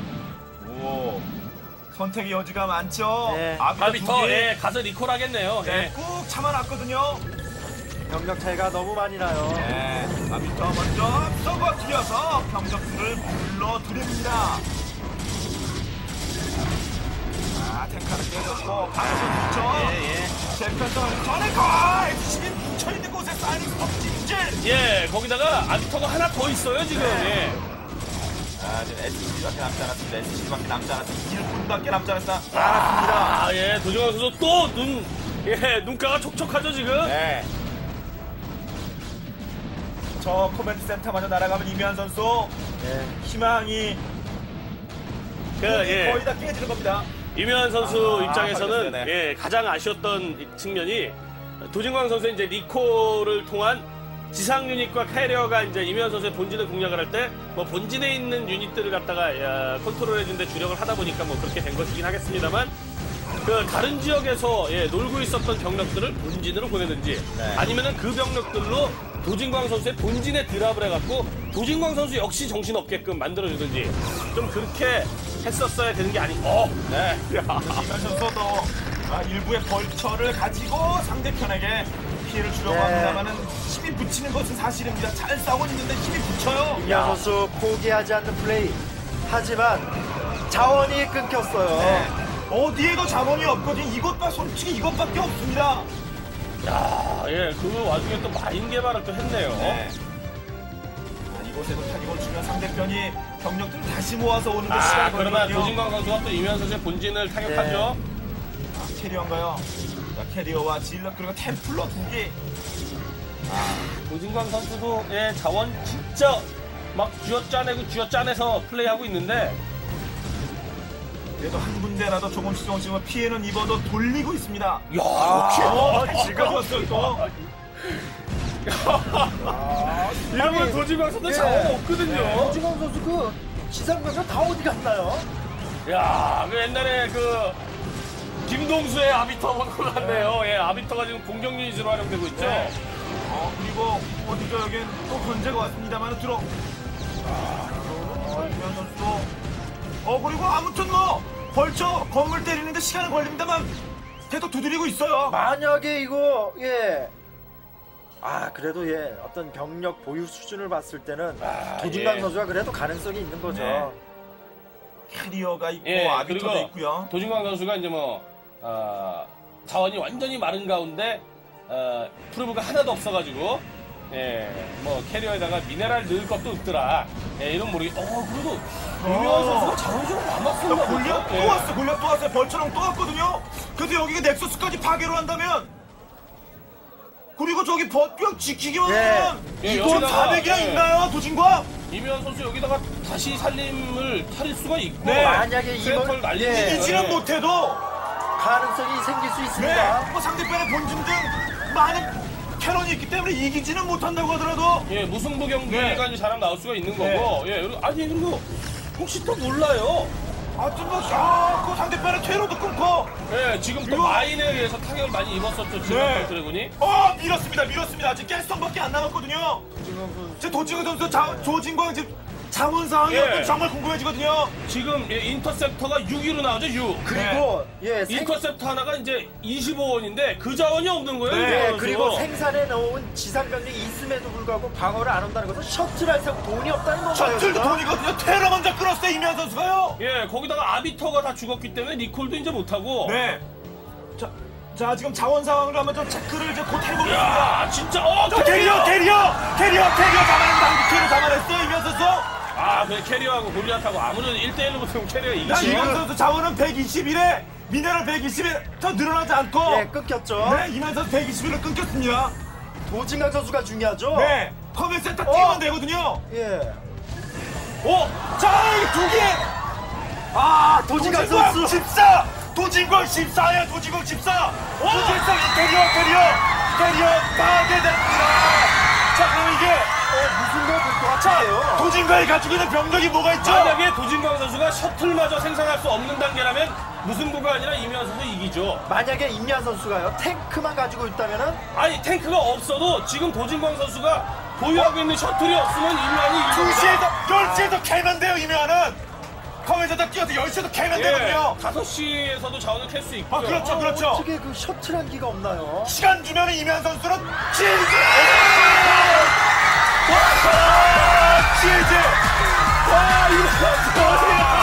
선택의 여지가 많죠. 네. 아비터 가서 리콜 하겠네요. 네, 꾹 참아놨거든요. 병력 차이가 너무 많이 나요. 네, 아비터 먼저 앞서고 뛰어서 병력들을 불러드립니다. 탱크를 때렸고 방어선 붙죠. 제편선 전에 SCB 뭉쳐있는 곳에 쌓이는 덕진질. 예, 거기다가 아비터가 하나 더 있어요 지금. 예. 지금 SCB밖에 남지 않았습니다. SCB밖에 남지 않았습니다. 1분밖에 남지 않았습니다. 예, 도진광 선수 또 눈가가 촉촉하죠 지금. 네. 저 코멘트 센터마저 날아가면 이면 선수 희망이 거의 다 깨지는 겁니다. 이면 선수 입장에서는 알겠어요. 가장 아쉬웠던 측면이 도진광 선수의 이제 리콜을 통한 지상 유닛과 캐리어가 이제 이면 선수의 본진을 공략을 할 때 뭐 본진에 있는 유닛들을 갖다가 컨트롤해준데 주력을 하다 보니까 뭐 그렇게 된 것이긴 하겠습니다만 그 다른 지역에서 놀고 있었던 병력들을 본진으로 보내든지 아니면은 그 병력들로 도진광 선수의 본진에 드랍을 해갖고 도진광 선수 역시 정신없게끔 만들어주든지 좀 그렇게 했었어야 되는 게 네. 이면 선수도 일부의 벌처를 가지고 상대편에게 피해를 주려고 합니다만은 힘이 붙이는 것은 사실입니다. 잘 싸우고 있는데 힘이 붙여요. 임현 선수 포기하지 않는 플레이. 하지만 자원이 끊겼어요. 네. 어디에도 자원이 없거든요. 솔직히 이것밖에 없습니다. 그 와중에 또 마인 개발을 또 했네요. 네. 이곳에도 타격을 주면 상대편이 병력들을 다시 모아서 오는 데 시간이 그러나 걸리거든요. 도진광 선수가 또 이면 선수의 본진을 타격하죠. 캐리어인가요? 자, 캐리어와 질럿 그리고 템플러 2개. 도진광 선수도 자원 진짜 막 쥐어짜내서 플레이하고 있는데 그래도 한 군데라도 조금씩 피해는 입어도 돌리고 있습니다. 지금 왔어요 또. 이러면 도진광 선수 자원 없거든요. 도진광 선수 그 지상병력 다 어디 갔나요? 그 옛날에 김동수의 아비터 본것 같네요. 아비터가 지금 공격 유닛으로 활용되고 있죠. 그리고 어디죠 여긴 또 견제가 왔습니다만 들어. 이면 선수도 그리고 아무튼 벌쳐 건물 때리는데 시간은 걸립니다만 계속 두드리고 있어요. 만약에 이거 그래도 어떤 병력 보유 수준을 봤을 때는 도진광 선수가 그래도 가능성이 있는 거죠. 네. 캐리어가 있고 아비터도 그리고 있고요. 도진광 선수가 이제 자원이 완전히 마른 가운데 프로브가 하나도 없어가지고 캐리어에다가 미네랄 넣을 것도 없더라. 이런 모르겠. 그래도 이면 선수가 자원이 좀 남았습니다. 골리앗 또 왔어요. 벌처럼 또 왔거든요. 그래도 여기가 넥서스까지 파괴로 한다면 그리고 저기 버텨 지키기만 하면 이건 400이나 있나요 도진광? 이면 선수 여기다가 다시 살림을 차릴 수가 있고 만약에 이걸 날리지 이지는 못해도 가능성이 생길 수 있습니다. 상대편의 본진 등 많은 캐논이 있기 때문에 이기지는 못한다고 하더라도 무승부 경기가 이제 잘하면 나올 수가 있는 거고 그리고 혹시 또 몰라요. 그 상대편의 퇴로도 끊고 지금 또 마인에 의해서 타격을 많이 입었었죠. 지금 드래곤이 밀었습니다. 아직 가스턴밖에 안 남았거든요. 제 도진광 선수 조진광 지금 자원 상황이 정말 궁금해지거든요. 지금 인터셉터가 6위로 나오죠. 6. 그리고 인터셉터 하나가 이제 25원인데 그 자원이 없는 거예요. 그리고 생산해 놓은 지상병력이 있음에도 불구하고 방어를 안 한다는 것은 셔틀할 생 돈이 없다는 건가요? 셔틀도 돈이거든요. 테러 먼저 끌었어요 이면 선수가요. 거기다가 아비터가 다 죽었기 때문에 리콜도 이제 못하고. 자 지금 자원 상황을 한번 좀 체크를 이제 곧 해보겠습니다. 진짜 캐리어 잡아냈습니다. 캐리어 잡아냈어요 이면 선수. 그래 캐리어하고 골리앗하고 아무래도 1대1로 붙으면 캐리어가 이기죠. 이면 선수 자원은 121에 미네랄 121에 더 늘어나지 않고 끊겼죠. 이면 선수 121로 끊겼습니다. 도진광 선수가 중요하죠. 커맨 센터 뛰면 되거든요. 예. 자, 이게 두 개. 도진강 선수. 14. 도진광 14야. 도진광 14. 도진광 캐리어 파괴됩니다. 자, 그럼 이게 무슨 거될것 같아요. 도진광이 가지고 있는 병력이 뭐가 있죠? 만약에 도진광 선수가 셔틀마저 생산할 수 없는 단계라면 무승부가 아니라 이면 선수 이기죠. 만약에 임리한 선수가요 탱크만 가지고 있다면은 아니 탱크가 없어도 지금 도진광 선수가 보유하고 있는 셔틀이 없으면 이면이 이깁니다. 2시에도 10시에도 캐면 돼요. 이면은 컴에서도 뛰어서 10시에도 캐면 되거든요. 5시에서도 자원을 캘 수 있고요. 그렇죠. 어떻게 그 셔틀 한기가 없나요? 시간 주면 이면 선수는 치즈! 치즈! 와 이거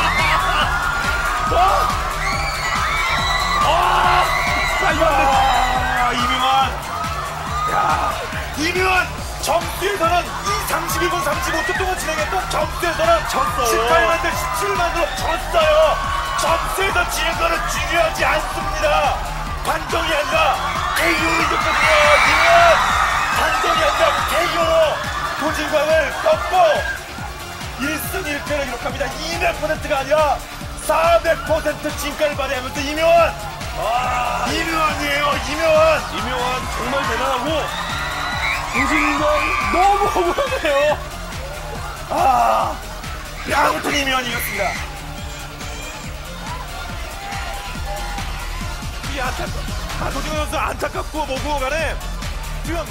이명환 점수에서는 이 32분 35초 동안 진행했던 점수에서는 졌어요. 18만 대 17만으로 졌어요. 점수에서 지는 거는 중요하지 않습니다. 판정이 아니라 KO를 이겼거든요. 이명환 판정이 아니라 KO로 도진광을 꺾고 1승 1패를 기록합니다. 200%가 아니라 400% 진가를 발휘하면서 이명환 이명환이에요. 이명환 정말 대단하고 도진광 너무 억울하네요. 아무튼 이명환이 이겼습니다. 도진광 선수 안타깝고 뭐고 간에 지금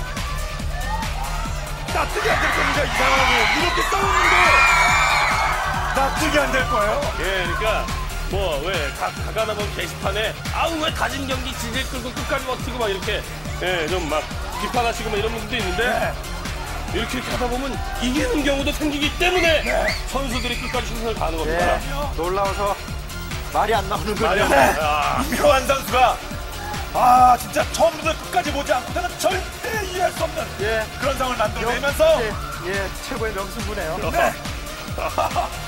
납득이 안 될 겁니다. 이 상황이 이렇게 싸우는데 납득이 안 될 거예요. 예, 그러니까 뭐 왜 가가나 보면 게시판에 아우 왜 다진 경기 질질 끌고 끝까지 버티고 막 이렇게 좀 막 비판하시고 막 이런 분들도 있는데 이렇게 하다 보면 이기는 경우도 생기기 때문에 선수들이 끝까지 최선을 다하는 겁니다. 놀라워서 말이 안 나오는군요. 이명환 선수가 진짜 처음부터 끝까지 보지 않고서는 절대 이해할 수 없는 그런 상황을 만들어내면서 최고의 명승부네요. 네.